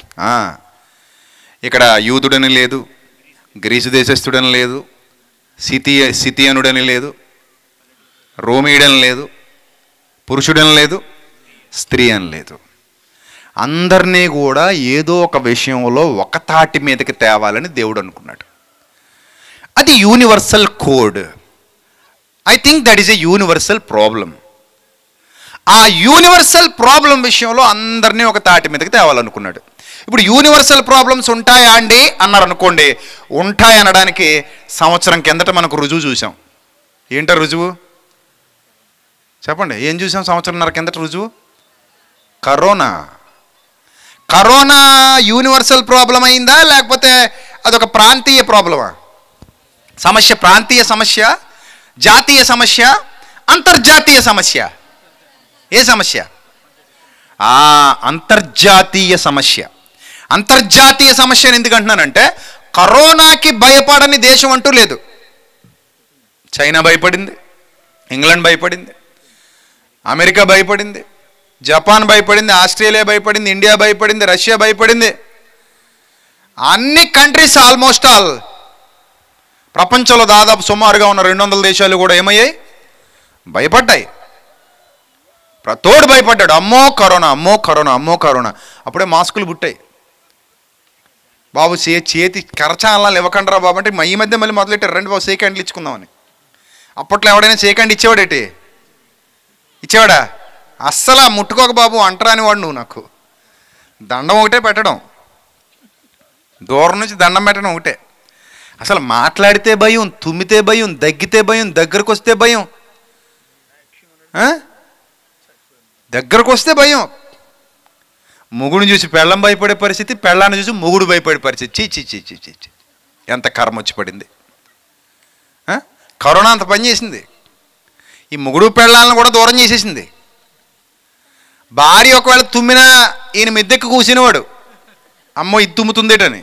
ఇక్కడ యూదుడని లేదు, గ్రీసు దేశస్థుడని లేదు, సితియ సితియనుడని లేదు, రోమీయుడని లేదు, పురుషుడని లేదు, స్త్రీ అని లేదు. అందరినీ కూడా ఏదో ఒక విషయంలో ఒక తాటి మీదకి తేవాలని దేవుడు అనుకున్నాడు. అది universal code. I think that is a universal problem. ఆ యూనివర్సల్ ప్రాబ్లం విషయంలో అందరినీ ఒక తాటి మీదకి తేవాలనుకున్నాడు. ఇప్పుడు యూనివర్సల్ ప్రాబ్లమ్స్ ఉంటాయా అండి అన్నారు అనుకోండి. ఉంటాయి అనడానికి సంవత్సరం కిందట మనకు రుజువు చూసాం. ఏంటో రుజువు చెప్పండి? ఏం చూసాం సంవత్సరంన్నర కిందట రుజువు? కరోనా. కరోనా యూనివర్సల్ ప్రాబ్లం అయిందా, లేకపోతే అదొక ప్రాంతీయ ప్రాబ్లమా? సమస్య ప్రాంతీయ సమస్య, జాతీయ సమస్య, అంతర్జాతీయ సమస్య. ఏ సమస్య? ఆ అంతర్జాతీయ సమస్య. అంతర్జాతీయ సమస్యను ఎందుకు అంటున్నానంటే, కరోనాకి భయపడని దేశం అంటూ లేదు. చైనా భయపడింది, ఇంగ్లాండ్ భయపడింది, అమెరికా భయపడింది, జపాన్ భయపడింది, ఆస్ట్రేలియా భయపడింది, ఇండియా భయపడింది, రష్యా భయపడింది. అన్ని కంట్రీస్ ఆల్మోస్ట్ ఆల్ ప్రపంచంలో దాదాపు సుమారుగా ఉన్న రెండు వందల దేశాలు కూడా ఏమయ్యాయి? భయపడ్డాయి. తోడు భయపడ్డాడు. అమ్మో కరోనా, అమ్మో కరోనా, అమ్మో కరోనా. అప్పుడే మాస్కులు పుట్టాయి. బాబు చే చేతి కరచాలనాలు ఇవ్వకండి బాబు అంటే ఈ మధ్య మళ్ళీ మొదలెట్టారు, రండి బాబు సేక్ హ్యాండ్లు ఇచ్చుకుందామని. అప్పట్లో ఎవడైనా సేక్ హ్యాండ్ ఇచ్చేవాడేటి? ఇచ్చేవాడా? అస్సలు ముట్టుకోక బాబు అంటరాని వాడు నువ్వు. నాకు దండం ఒకటే పెట్టడం, దూరం నుంచి దండం పెట్టడం ఒకటే. అసలు మాట్లాడితే భయం, తుమ్మితే భయం, దగ్గితే భయం, దగ్గరకు వస్తే భయం, దగ్గరకు వస్తే భయం. మొగుడిని చూసి పెళ్ళం భయపడే పరిస్థితి, పెళ్ళాన్ని చూసి మొగుడు భయపడే పరిస్థితి. చీ చీ చీ చీ చీ చీ ఎంత కర్మ వచ్చి పడింది. కరోనా అంత పని చేసింది. ఈ మొగుడు పెళ్ళాలను కూడా దూరం చేసేసింది. భార్య ఒకవేళ తుమ్మినా ఈయన మిద్దెక్కి కూసినవాడు, అమ్మో ఇది తుమ్ముతుందేటని.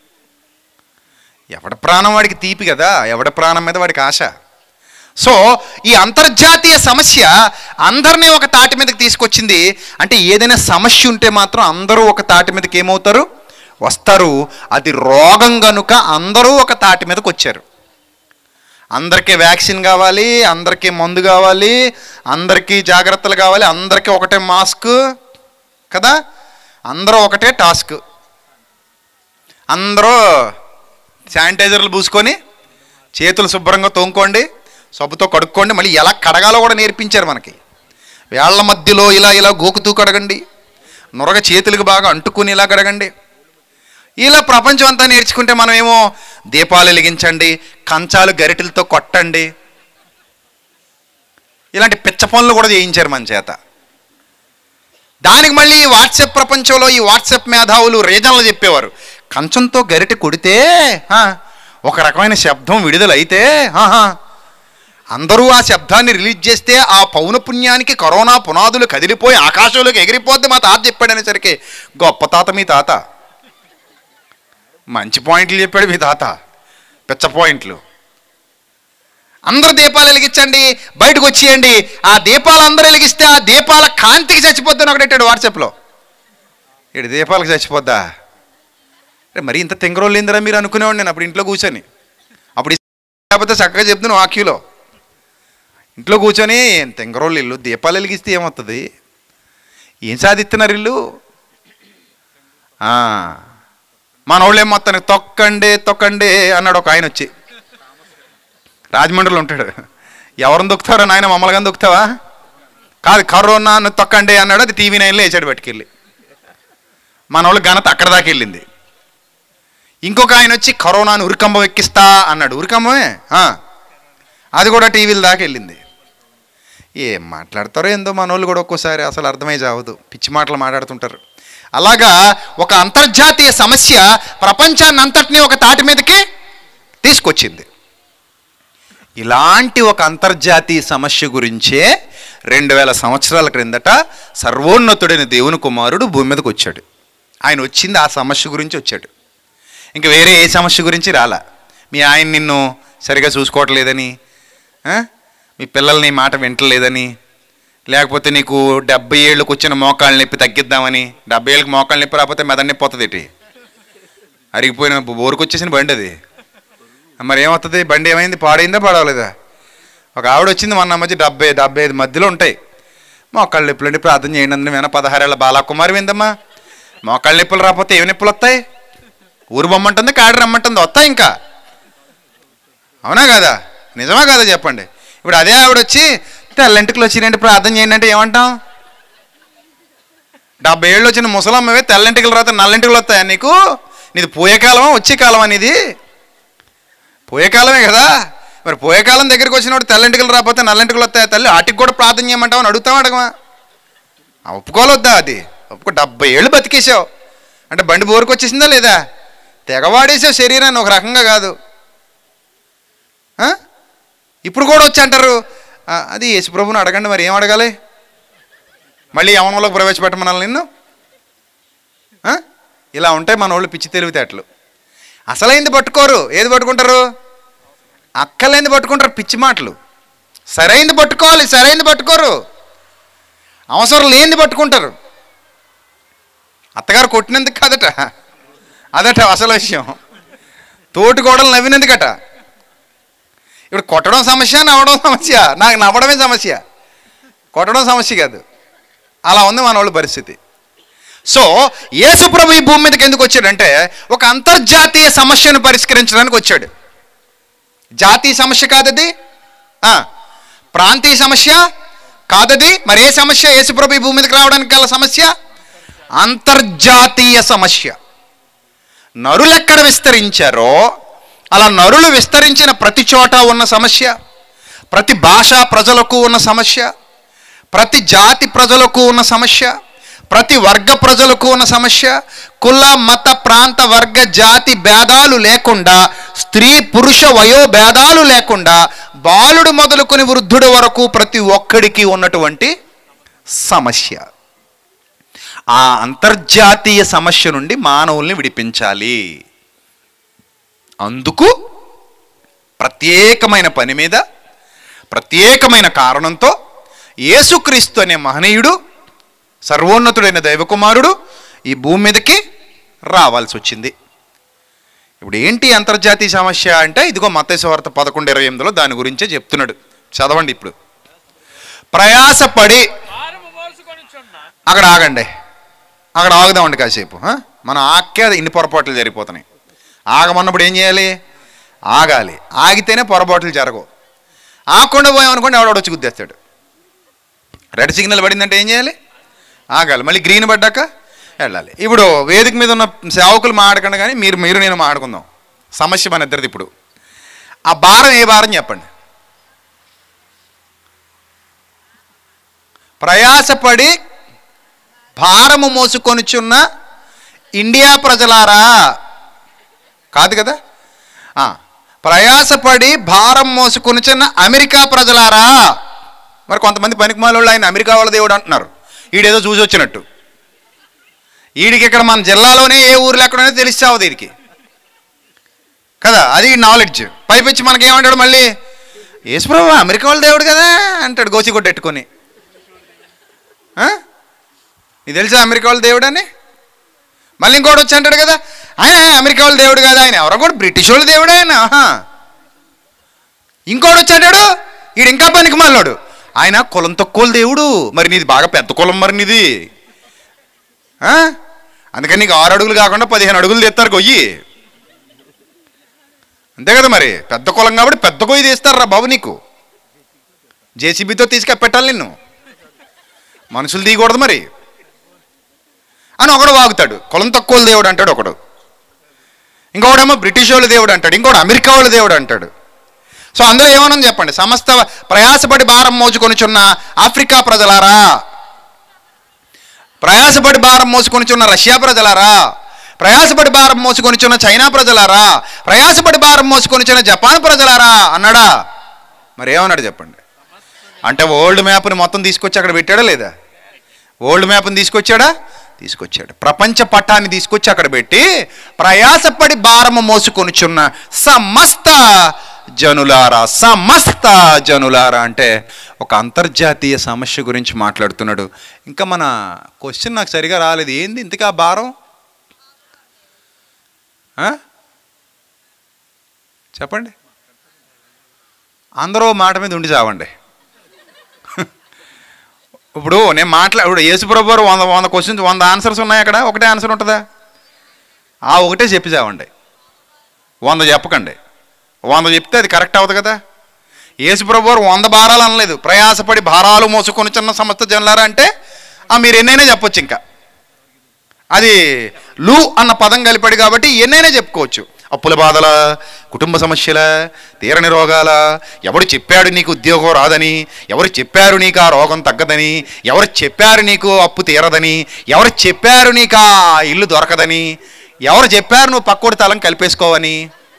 ఎవడ ప్రాణం వాడికి తీపి కదా, ఎవడ ప్రాణం మీద వాడికి ఆశ. సో ఈ అంతర్జాతీయ సమస్య అందరినీ ఒక తాటి మీదకి తీసుకొచ్చింది. అంటే ఏదైనా సమస్య ఉంటే మాత్రం అందరూ ఒక తాటి మీదకి ఏమవుతారు? వస్తారు. అది రోగం కనుక అందరూ ఒక తాటి మీదకి వచ్చారు. అందరికీ వ్యాక్సిన్ కావాలి, అందరికీ మందు కావాలి, అందరికీ జాగ్రత్తలు కావాలి, అందరికీ ఒకటే మాస్క్ కదా, అందరూ ఒకటే టాస్క్. అందరూ శానిటైజర్లు పూసుకొని చేతులు శుభ్రంగా తోముకోండి, సబ్బుతో కడుక్కోండి. మళ్ళీ ఎలా కడగాలో కూడా నేర్పించారు మనకి. వేళ్ల మధ్యలో ఇలా ఇలా గోకుతూ కడగండి, నొరగ చేతులకు బాగా అంటుకుని ఇలా కడగండి. ఇలా ప్రపంచం అంతా నేర్చుకుంటే మనం ఏమో దీపాలు వెలిగించండి, కంచాలు గరిటెలతో కొట్టండి, ఇలాంటి పిచ్చ పనులు కూడా చేయించారు మన చేత. దానికి మళ్ళీ వాట్సాప్ ప్రపంచంలో ఈ వాట్సాప్ మేధావులు రీజన్లు చెప్పేవారు. కంచంతో గరిటె కొడితే ఒక రకమైన శబ్దం విడుదలైతే అందరూ ఆ శబ్దాన్ని రిలీజ్ చేస్తే ఆ పౌనపుణ్యానికి కరోనా పునాదులు కదిలిపోయి ఆకాశంలోకి ఎగిరిపోద్ది మా తాత చెప్పాడనేసరికి గొప్ప తాత మీ తాత. మంచి పాయింట్లు చెప్పాడు మీ తాత, పిచ్చ పాయింట్లు. అందరు దీపాలు వెలిగించండి, బయటకు వచ్చేయండి. ఆ దీపాలు అందరూ వెలిగిస్తే ఆ దీపాల కాంతికి చచ్చిపోద్దని ఒకటెట్టాడు వాట్సాప్లో. ఇటు దీపాలకు చచ్చిపోద్దా? మరి ఇంత తెంగరోళ్ళు ఏందిరా మీరు అనుకునేవాడు నేను అప్పుడు ఇంట్లో కూర్చొని. అప్పుడు లేకపోతే చక్కగా చెప్తున్నాను వాక్యూలో. ఇంట్లో కూర్చొని తెంగరోళ్ళు ఇల్లు దీపాలు వెలిగిస్తే ఏమవుతుంది, ఏం సాధిస్తున్నారు ఇల్లు? మన వాళ్ళు ఏం మొత్తానికి తొక్కండి తొక్కండి అన్నాడు ఒక ఆయన వచ్చి. రాజమండ్రిలో ఉంటాడు. ఎవరిని దొక్కుతారో నాయన, మమ్మల్ని కానీ దొక్కుతావా? కాదు, కరోనాను తొక్కండి అన్నాడు. అది టీవీ నైన్లో వేసాడు పట్టుకెళ్ళి. మన వాళ్ళు ఘనత అక్కడ దాకా వెళ్ళింది. ఇంకొక ఆయన వచ్చి కరోనాను ఉరికంబం ఎక్కిస్తా అన్నాడు. ఉరికంబమే, అది కూడా టీవీల దాకా వెళ్ళింది. ఏం మాట్లాడతారో ఏందో మన వాళ్ళు కూడా ఒక్కోసారి అసలు అర్థమై చావదు, పిచ్చి మాటలు మాట్లాడుతుంటారు. అలాగా ఒక అంతర్జాతీయ సమస్య ప్రపంచాన్ని అంతటినీ ఒక తాటి మీదకి తీసుకొచ్చింది. ఇలాంటి ఒక అంతర్జాతీయ సమస్య గురించే రెండు వేల సంవత్సరాల క్రిందట సర్వోన్నతుడైన దేవుని కుమారుడు భూమి మీదకి వచ్చాడు. ఆయన వచ్చింది ఆ సమస్య గురించి వచ్చాడు, ఇంకా వేరే ఏ సమస్య గురించి రాలా. మీ ఆయన నిన్ను సరిగా చూసుకోవట్లేదని, మీ పిల్లల్ని మాట వింటలేదని, లేకపోతే నీకు డెబ్బై ఏళ్ళకి వచ్చిన మోకాళ్ళ నొప్పి తగ్గిద్దామని. డెబ్బై ఏళ్ళకి మోకాళ్ళ నొప్పి రాకపోతే మెదడు నొప్పి వస్తుంది. ఏంటి అరిగిపోయిన బోరుకు వచ్చేసిన బండి అది. మరి ఏమవుతుంది? బండి ఏమైంది? పాడైందా పాడవలేదా? ఒక ఆవిడ వచ్చింది మొన్న మధ్య, డెబ్బై డెబ్బై ఐదు మధ్యలో ఉంటాయి. మోకాళ్ళ నొప్పులు అంటే ప్రార్థన చేయండి అందరూ. ఏమైనా పదహారేళ్ళ బాలకుమారి విందమ్మా, మోకాళ్ళ నొప్పులు రాకపోతే ఏమి నొప్పులు వస్తాయి? ఊరు బొమ్మంటుంది, కాడి రమ్మంటుంది, వస్తాయి ఇంకా. అవునా కదా? నిజమా కదా చెప్పండి. ఇప్పుడు అదే ఆవిడ వచ్చి తెల్లంటికలు వచ్చినంటే ప్రార్థన చేయండి అంటే ఏమంటాం? డెబ్బై ఏళ్ళు వచ్చిన ముసలమ్మవే తెల్లంటికలు రాత నల్లంటికలు వస్తాయా నీకు? నీది పోయే కాలమా వచ్చే కాలం అనేది? పోయే కాలమే కదా. మరి పోయే కాలం దగ్గరికి వచ్చినప్పుడు తెల్లంటికలు రాకపోతే నల్లంటికలు వస్తాయా తల్లి? వాటికి కూడా ప్రార్థన చేయమంటావు అని అడుగుతావా అడగమా? ఒప్పుకోవద్దా? అది ఒప్పుకో. డెబ్బై ఏళ్ళు బతికేసావు అంటే బండి బోరుకు వచ్చేసిందా లేదా? తెగవాడేసావు శరీరాన్ని, ఒక రకంగా కాదు. ఇప్పుడు కూడా వచ్చి అంటారు అది యేసుప్రభుని అడగండి. మరి ఏం అడగాలి? మళ్ళీ యవనంలోకి ప్రవేశపెట్టమనాలి నిన్ను? ఇలా ఉంటాయి మన వాళ్ళు పిచ్చి తెలివితేటలు. అసలైంది పట్టుకోరు, ఏది పట్టుకుంటారు? అక్కలేంది పట్టుకుంటారు, పిచ్చి మాటలు. సరైంది పట్టుకోవాలి, సరైంది పట్టుకోరు. అవసరం లేనిది పట్టుకుంటారు. అత్తగారు కొట్టినందుకు కాదట, అదట అసలు విషయం. తోటి కోడలు నవ్వినందుకట. ఇప్పుడు కొట్టడం సమస్య, నవ్వడం సమస్య. నాకు నవ్వడమే సమస్య, కొట్టడం సమస్య కాదు. అలా ఉంది మన వాళ్ళ పరిస్థితి. సో యేసుప్రభు ఈ భూమి మీదకి ఎందుకు వచ్చాడంటే ఒక అంతర్జాతీయ సమస్యను పరిష్కరించడానికి వచ్చాడు. జాతీయ సమస్య కాదది, ప్రాంతీయ సమస్య కాదది. మరి ఏ సమస్య యేసుప్రభు ఈ భూమి మీదకి రావడానికి గల సమస్య? అంతర్జాతీయ సమస్య. నరులు ఎక్కడ విస్తరించారో అలా నరులు విస్తరించిన ప్రతి చోట ఉన్న సమస్య, ప్రతి భాషా ప్రజలకు ఉన్న సమస్య, ప్రతి జాతి ప్రజలకు ఉన్న సమస్య, ప్రతి వర్గ ప్రజలకు ఉన్న సమస్య, కుల మత ప్రాంత వర్గ జాతి భేదాలు లేకుండా, స్త్రీ పురుష వయో భేదాలు లేకుండా, బాలుడు మొదలుకొని వృద్ధుడి వరకు ప్రతి ఒక్కడికి ఉన్నటువంటి సమస్య. ఆ అంతర్జాతీయ సమస్య నుండి మానవుల్ని విడిపించాలి. అందుకు ప్రత్యేకమైన పని మీద ప్రత్యేకమైన కారణంతో యేసుక్రీస్తు అనే మహనీయుడు, సర్వోన్నతుడైన దైవకుమారుడు ఈ భూమి మీదకి రావాల్సి వచ్చింది. ఇప్పుడు ఏంటి అంతర్జాతీయ సమస్య అంటే, ఇదిగో మత్తయి సువార్త పదకొండు ఇరవై ఎనిమిదిలో దాని గురించే చెప్తున్నాడు. చదవండి ఇప్పుడు. ప్రయాసపడి, అక్కడ ఆగండి, అక్కడ ఆగుదామండి కాసేపు. మనం ఆకే ఇన్ని పొరపాట్లు జరిగిపోతున్నాయి. ఆగమన్నప్పుడు ఏం చేయాలి? ఆగాలి. ఆగితేనే పొరపాట్లు జరగవు. ఆగకుండా పోయామనుకోండి ఎవడో వచ్చి గుద్దేస్తాడు. రెడ్ సిగ్నల్ పడిందంటే ఏం చేయాలి? ఆగాలి. మళ్ళీ గ్రీన్ పడ్డాక వెళ్ళాలి. ఇప్పుడు వేదిక మీద ఉన్న సేవకులు మాట్లాడకండి, కానీ మీరు మీరు నేను మాట్లాడుకుందాం. సమస్య మన ఇద్దరిది. ఇప్పుడు ఆ భారం ఏ భారం చెప్పండి? ప్రయాసపడి భారము మోసుకొనిచున్న ఇండియా ప్రజలారా కాదు కదా. ప్రయాసపడి భారం మోసుకొని చిన్న అమెరికా ప్రజలారా. మరి కొంతమంది పనికిమాలోళ్ళు ఆయన అమెరికా వాళ్ళ దేవుడు అంటున్నారు, ఈడేదో చూసి వచ్చినట్టు. వీడికి ఇక్కడ మన జిల్లాలోనే ఏ ఊర్లో ఎక్కడనే తెలిసావు దీనికి కదా, అది నాలెడ్జ్. పైపించి మనకేమంటాడు మళ్ళీ, యేసుప్రభు అమెరికా వాళ్ళ దేవుడు కదా అంటాడు గోచి కొట్టెట్టుకొని. ఇది తెలుసా అమెరికా వాళ్ళ దేవుడు అని? మళ్ళీ ఇంకోటి వచ్చి అంటాడు కదా, ఆయన అమెరికా వాళ్ళ దేవుడు కదా, ఆయన ఎవరో కూడా బ్రిటిష్ వాళ్ళ దేవుడు ఆయన. ఇంకోటి వచ్చి అంటాడు, వీడు ఇంకా పనికి మళ్ళాడు, ఆయన కులం తక్కువ దేవుడు. మరి నీది బాగా పెద్ద కులం, మరి నీది అందుకని నీకు ఆరు అడుగులు కాకుండా పదిహేను అడుగులు తెస్తారు గొయ్యి, అంతే కదా. మరి పెద్ద కులం కాబట్టి పెద్ద గొయ్యి తీస్తారా బాబు నీకు, జేసీబీతో తీసుకెట్టాలి నిన్ను, మనుషులు తీయకూడదు మరి అని ఒకడు వాగుతాడు. కులం తక్కువ దేవుడు అంటాడు ఒకడు, ఇంకొకడేమో బ్రిటిష్ వాళ్ళ దేవుడు అంటాడు, ఇంకోటి అమెరికా వాళ్ళ దేవుడు అంటాడు. సో అందులో ఏమన్నా చెప్పండి, సమస్త ప్రయాసపడి భారం మోసుకొనిచున్న ఆఫ్రికా ప్రజలారా, ప్రయాసపడి భారం మోసుకొనిచున్న రష్యా ప్రజలారా, ప్రయాసపడి భారం మోసుకొనిచున్న చైనా ప్రజలారా, ప్రయాసపడి భారం మోసుకొనిచున్న జపాన్ ప్రజలారా అన్నాడా? మరి ఏమన్నాడు చెప్పండి? అంటే వరల్డ్ మ్యాప్ని మొత్తం తీసుకొచ్చి అక్కడ పెట్టాడా లేదా? వరల్డ్ మ్యాప్ని తీసుకొచ్చాడా? తీసుకొచ్చాడు. ప్రపంచ పటాన్ని తీసుకొచ్చి అక్కడ పెట్టి ప్రయాసపడి భారము మోసుకొనిచున్న సమస్త జనులారా, సమస్త జనులారా అంటే ఒక అంతర్జాతీయ సమస్య గురించి మాట్లాడుతున్నాడు. ఇంకా మన క్వశ్చన్ నాకు సరిగా రాలేదు, ఏంది ఇంతకా భారం? చెప్పండి. అందరూ మాట మీద ఉండి చావండి. ఇప్పుడు నేను మాట్లా ఇప్పుడు యేసుప్రభు వారు వంద వంద క్వశ్చన్స్ వంద ఆన్సర్స్ ఉన్నాయి, అక్కడ ఒకటే ఆన్సర్ ఉంటుందా? ఆ ఒకటే చెప్పి చావండి, వంద చెప్పకండి. వంద చెప్తే అది కరెక్ట్ అవ్వదు కదా. యేసుప్రభు వారు వంద భారాలు అనలేదు, ప్రయాసపడి భారాలు మోసుకొని చిన్న సమస్త జనులారా అంటే మీరు ఎన్నైనా చెప్పొచ్చు. ఇంకా అది లు అన్న పదం కలిపాడు కాబట్టి ఎన్నైనా చెప్పుకోవచ్చు. అప్పుల బాధల, కుటుంబ సమస్యల, తీరని రోగాల, ఎవరు చెప్పాడు నీకు ఉద్యోగం రాదని, ఎవరు చెప్పారు నీకు ఆ రోగం తగ్గదని, ఎవరు చెప్పారు నీకు అప్పు తీరదని, ఎవరు చెప్పారు నీకు ఆ ఇల్లు దొరకదని, ఎవరు చెప్పారు నువ్వు పక్కోడి తలం కలిపేసుకోవని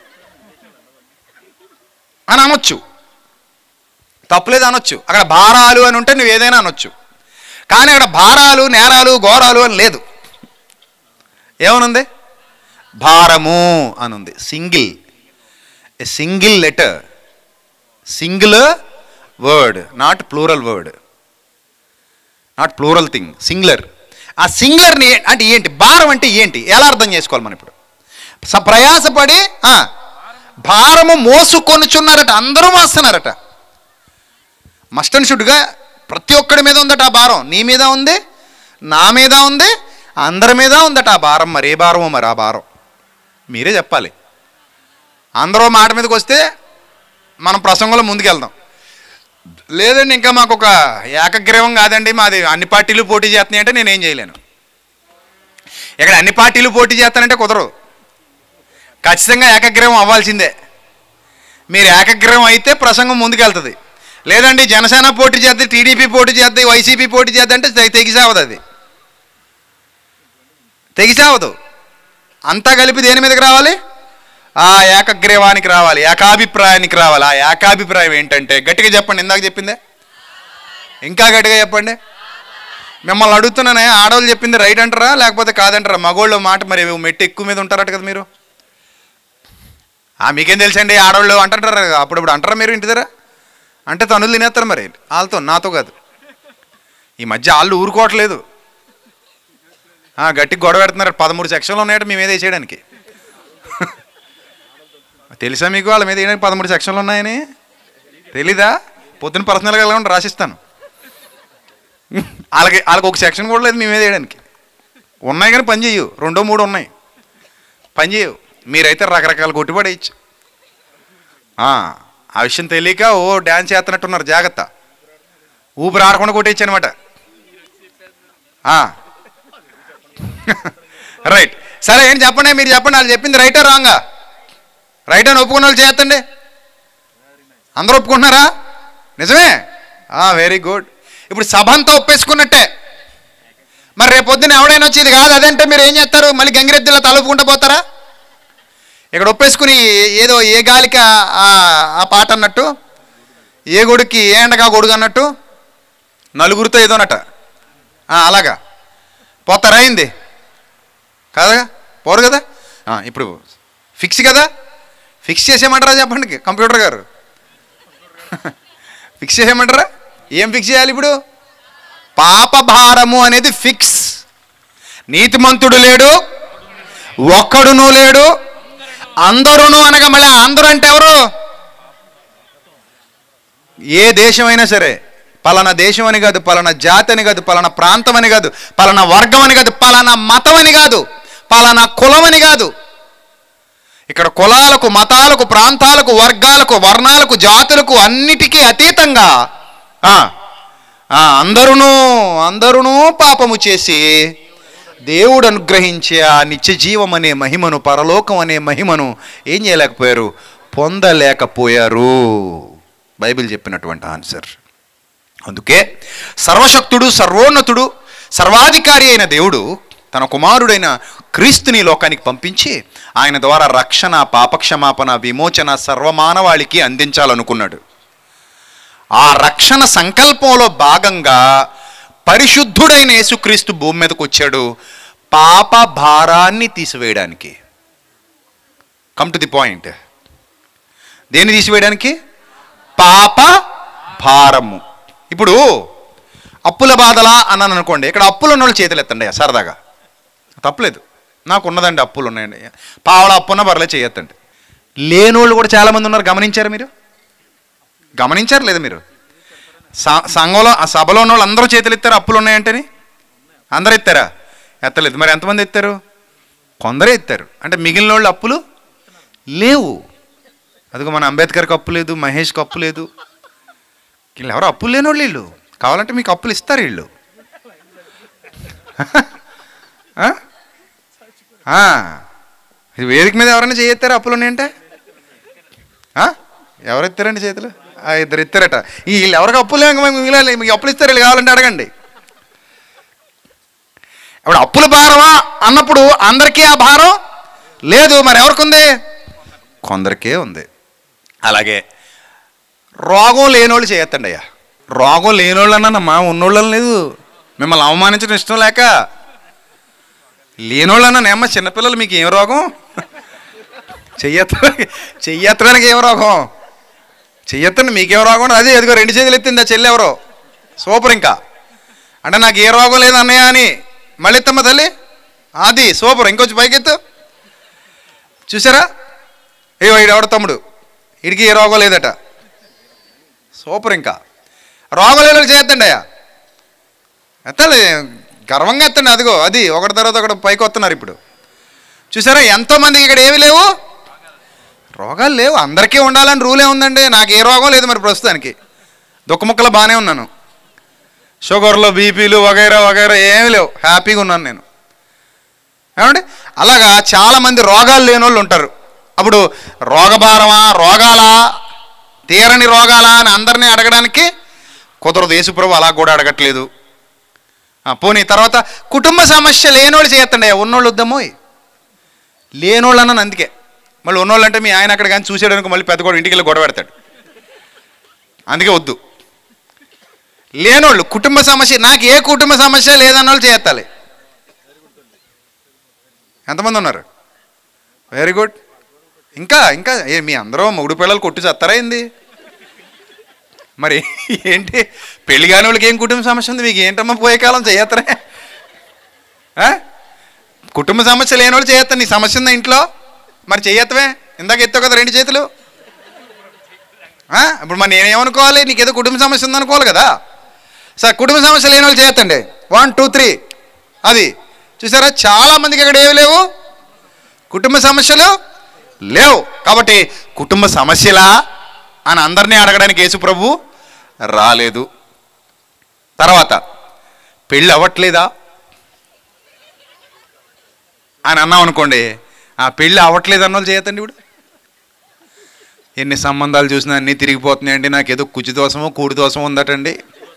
అని అనొచ్చు. తప్పులేదు అనొచ్చు. అక్కడ భారాలు అని ఉంటే నువ్వు ఏదైనా అనొచ్చు. కానీ అక్కడ భారాలు, నేరాలు, ఘోరాలు అని లేదు. ఏమనుంది? భారము అనుంది. Single, a single letter, single word, not plural word, not plural thing, singular. ఆ సింగులర్ని అంటే ఏంటి? భారం అంటే ఏంటి? ఎలా అర్థం చేసుకోవాలి మనం ఇప్పుడు? ప్రయాసపడి భారము మోసుకొనుచున్నారట, అందరూ మోస్తున్నారట. మస్ట్ అండ్ షుడ్గా ప్రతి ఒక్కడి మీద ఉందట ఆ భారం. నీ మీద ఉంది, నా మీద ఉంది, అందరి మీద ఉందట ఆ భారం. మరి ఏ భారమో మరి ఆ భారం మీరే చెప్పాలి. అందరూ మాట మీదకి వస్తే మనం ప్రసంగంలో ముందుకెళ్దాం. లేదండి ఇంకా మాకు ఒక ఏకగ్రీవం కాదండి, మాది అన్ని పార్టీలు పోటీ చేస్తున్నాయి అంటే నేనేం చేయలేను. ఇక్కడ అన్ని పార్టీలు పోటీ చేస్తానంటే కుదరదు, ఖచ్చితంగా ఏకగ్రీవం అవ్వాల్సిందే. మీరు ఏకగ్రీవం అయితే ప్రసంగం ముందుకెళ్తుంది. లేదండి జనసేన పోటీ చేద్ది, టీడీపీ పోటీ చేద్ది, వైసీపీ పోటీ చేద్ది అంటే తెగిసావదు, అది తెగిసావదు. అంతా కలిపి దేని మీదకి రావాలి? ఆ ఏకగ్రీవానికి రావాలి, ఏకాభిప్రాయానికి రావాలి. ఆ ఏకాభిప్రాయం ఏంటంటే గట్టిగా చెప్పండి, ఇందాక చెప్పిందే ఇంకా గట్టిగా చెప్పండి. మిమ్మల్ని అడుగుతున్నానే, ఆడవాళ్ళు చెప్పింది రైట్ అంటారా లేకపోతే కాదంటారా? మగోళ్ళు మాట మరి మెట్టు ఎక్కువ మీద ఉంటారట కదా మీరు. మీకేం తెలుసండి ఆడవాళ్ళు అంటారా? అప్పుడప్పుడు అంటారా మీరు ఇంటి దగ్గర? అంటే తనులు తినేస్తారు మరి వాళ్ళతో, నాతో కాదు. ఈ మధ్య వాళ్ళు ఊరుకోవట్లేదు, గట్టిగా గొడవ పెడుతున్నారు. పదమూడు సెక్షన్లు ఉన్నాయట మీ మీద వేసేయడానికి. తెలుసా మీకు వాళ్ళ మీద వేయడానికి పదమూడు సెక్షన్లు ఉన్నాయని? తెలీదా? పొద్దున్న పర్సనల్గా వెళ్ళకుండా రాసిస్తాను. వాళ్ళకి వాళ్ళకి ఒక సెక్షన్ కూడా లేదు మీ మీద వేయడానికి. ఉన్నాయి కానీ పని చేయవు, రెండో మూడు ఉన్నాయి పని చేయవు. మీరైతే రకరకాల కొట్టుబడేయచ్చు. ఆ విషయం తెలియక ఓ డ్యాన్స్ చేస్తున్నట్టున్నారు, జాగ్రత్త. ఊపిరి ఆడకుండా కొట్టేయచ్చు అనమాట. రైట్, సరే ఏంటి చెప్పండి, మీరు చెప్పండి. వాళ్ళు చెప్పింది రైటా రాంగా? రైట్ అని ఒప్పుకున్న వాళ్ళు చేస్తండి. అందరూ ఒప్పుకుంటున్నారా? నిజమే, వెరీ గుడ్. ఇప్పుడు సభంతో ఒప్పేసుకున్నట్టే. మరి రేపు పొద్దున్న ఎవడైనా వచ్చి ఇది కాదు అదంటే మీరు ఏం చేస్తారు? మళ్ళీ గంగిరెద్దులా తలుపుకుంటూ పోతారా? ఇక్కడ ఒప్పేసుకుని ఏదో ఏ గాలికి ఆ పాట అన్నట్టు, ఏ గొడుక్కి ఏ ఎండగా గొడుగు అన్నట్టు నలుగురితో ఏదోనట అలాగా పోతారా అయింది కాదా? పోరు కదా. ఇప్పుడు ఫిక్స్ కదా, ఫిక్స్ చేసేయమంటారా చెప్పండి కంప్యూటర్ గారు? ఫిక్స్ చేసేయమంటారా? ఏం ఫిక్స్ చేయాలి ఇప్పుడు? పాప భారము అనేది ఫిక్స్. నీతిమంతుడు లేడు, ఒక్కడును లేడు, అందరును అనగా మళ్ళీ అందరూ అంటే ఎవరు? ఏ దేశమైనా సరే, పలానా దేశం అని కాదు, పలానా జాతి అని కాదు, పలానా ప్రాంతం అని కాదు, పలానా వర్గం అని కాదు, పలానా మతం అని కాదు, పలానా కులం అని కాదు. ఇక్కడ కులాలకు, మతాలకు, ప్రాంతాలకు, వర్గాలకు, వర్ణాలకు, జాతులకు అన్నిటికీ అతీతంగా అందరును అందరును పాపము చేసి దేవుడు అనుగ్రహించే ఆ నిత్య జీవం అనే మహిమను, పరలోకం అనే మహిమను ఏం చేయలేకపోయారు? పొందలేకపోయారు. బైబిల్ చెప్పినటువంటి ఆన్సర్. అందుకే సర్వశక్తుడు, సర్వోన్నతుడు, సర్వాధికారి అయిన దేవుడు తన కుమారుడైన క్రీస్తుని లోకానికి పంపించి ఆయన ద్వారా రక్షణ, పాపక్షమాపణ, విమోచన సర్వమానవాళికి అందించాలనుకున్నాడు. ఆ రక్షణ సంకల్పంలో భాగంగా పరిశుద్ధుడైన యేసుక్రీస్తు భూమి మీదకి వచ్చాడు పాప భారాన్ని తీసివేయడానికి. Come to the point. దేన్ని తీసివేయడానికి? పాప భారము. ఇప్పుడు అప్పుల బాధలా అన్నాను అనుకోండి, ఇక్కడ అప్పులు ఉన్న వాళ్ళు చేతులు ఎత్తండి సరదాగా, తప్పలేదు. నాకు ఉన్నదండి, అప్పులు ఉన్నాయండి, పావల అప్పున్న పర్లేదు చేయొద్దండి. లేనోళ్ళు కూడా చాలామంది ఉన్నారు, గమనించారు మీరు? గమనించారు లేదా మీరు? సంఘంలో సభలో ఉన్న వాళ్ళు అందరూ చేతులు ఎత్తారు అప్పులు ఉన్నాయంటేని. అందరూ ఎత్తారా? ఎత్తలేదు. మరి ఎంతమంది ఎత్తారు? కొందరే ఎత్తారు. అంటే మిగిలిన వాళ్ళు అప్పులు లేవు. అదిగో మన అంబేద్కర్కి అప్పు లేదు, మహేష్కి అప్పు లేదు, వీళ్ళు ఎవరు అప్పులు లేని వాళ్ళు. వీళ్ళు కావాలంటే మీకు అప్పులు ఇస్తారు వీళ్ళు. వేదిక మీద ఎవరైనా చేయెత్తారా అప్పులు ఉన్నాయంటే? ఎవరు ఎత్తారండి చేతులు? ఇద్దరు ఎత్తారట. వీళ్ళు ఎవరికి అప్పులు మిగిలిన మీకు అప్పులు ఇస్తారు, వీళ్ళు కావాలంటే అడగండి. ఇప్పుడు అప్పుల భారమా అన్నప్పుడు అందరికీ ఆ భారం లేదు. మరి ఎవరికి ఉంది? కొందరికే ఉంది. అలాగే రోగం లేనోళ్ళు చేయొద్దండి అయ్యా. రోగం లేనోళ్ళు అన్నా ఉన్నోళ్ళని లేదు, మిమ్మల్ని అవమానించడం ఇష్టం లేక లేనోళ్ళు అన్నా నేమ్మ చిన్నపిల్లలు మీకు ఏం రోగం? చెయ్యెత్త చెయ్యెత్తడానికి ఏం రోగం? చెయ్యెత్తండి, మీకేం రోగం? అదే అదిగో రెండు చేతులు ఎత్తింది ఆ చెల్లి ఎవరో, సూపర్. ఇంకా అంటే నాకు ఏ రోగం లేదు అన్నయ్య అని మళ్ళీ ఎత్తమ్మ తల్లి, అది సూపర్. ఇంకొంచెం పైకెత్తు. చూసారా? ఏ వీడు ఎవడ తమ్ముడు, వీడికి ఏ రోగం లేదట, సూపర్. ఇంకా రోగం లేని చేయొద్దండి అయ్యా, ఎత్తాలి, గర్వంగా ఎత్తండి. అదిగో అది ఒకటి తర్వాత ఒకటి పైకి వస్తున్నారు ఇప్పుడు. చూసారా? ఎంతోమందికి ఇక్కడ ఏమి లేవు, రోగాలు లేవు. అందరికీ ఉండాలని రూలే ఉందండి. నాకు ఏ రోగం లేదు మరి ప్రస్తుతానికి, దుఃఖముక్కలు బాగానే ఉన్నాను. షుగర్లు, బీపీలు వగైరా వగైరా ఏమీ లేవు, హ్యాపీగా ఉన్నాను నేను. ఏమండి? అలాగా చాలామంది రోగాలు లేని వాళ్ళు ఉంటారు. అప్పుడు రోగభారమా, రోగాలా, తీరని రోగాలా అని అందరినీ అడగడానికి కుదరదు. యేసుప్రభు అలా కూడా అడగట్లేదు. పోనీ తర్వాత కుటుంబ సమస్య లేనోళ్ళు చేయొద్దండి, ఉన్నోళ్ళు వద్దమ్మోయ్. లేనోళ్ళు అన్నాను అందుకే. మళ్ళీ ఉన్నోళ్ళు అంటే మీ ఆయన అక్కడ కానీ చూసేయడానికి మళ్ళీ పెద్ద కూడా ఇంటికి వెళ్ళి గొడవ పెడతాడు, అందుకే వద్దు. లేనోళ్ళు కుటుంబ సమస్య, నాకు ఏ కుటుంబ సమస్య లేదన్న వాళ్ళు చేయెత్తాలి. ఎంతమంది ఉన్నారు? Very good. ఇంకా ఇంకా ఏ మీ అందరూ మొగుడు పిల్లలు కొట్టు చేస్తారా ఏంది? మరి ఏంటి పెళ్లి కాని వాళ్ళకి ఏం కుటుంబ సమస్య ఉంది? మీకు ఏంటమ్మా పోయే కాలం చేయత్తరే? కుటుంబ సమస్య లేని వాళ్ళు చేయత్తా. నీ సమస్య ఉందా ఇంట్లో? మరి చెయ్యత్తవే, ఇందాక ఎత్తావు కదా రెండు చేతులు. ఇప్పుడు మరి నేనేమనుకోవాలి? నీకేదో కుటుంబ సమస్య ఉందనుకోవాలి కదా. సార్ కుటుంబ సమస్య లేని వాళ్ళు చేయొద్దండి. వన్ టూ త్రీ అది చూసారా? చాలామందికి ఇక్కడ ఏమి లేవు, కుటుంబ సమస్యలు లేవు. కాబట్టి కుటుంబ సమస్యలా అని అందరినీ అడగడానికి యేసు ప్రభు రాలేదు. తర్వాత పెళ్ళి అవ్వట్లేదా అని అన్నాం అనుకోండి, ఆ పెళ్ళి అవ్వట్లేదు అన్న వాళ్ళు చేయొద్దండి. ఇప్పుడు ఎన్ని సంబంధాలు చూసినా అన్నీ తిరిగిపోతున్నాయండి, నాకేదో కుచి దోషమో కూడి దోషం ఉందటండి.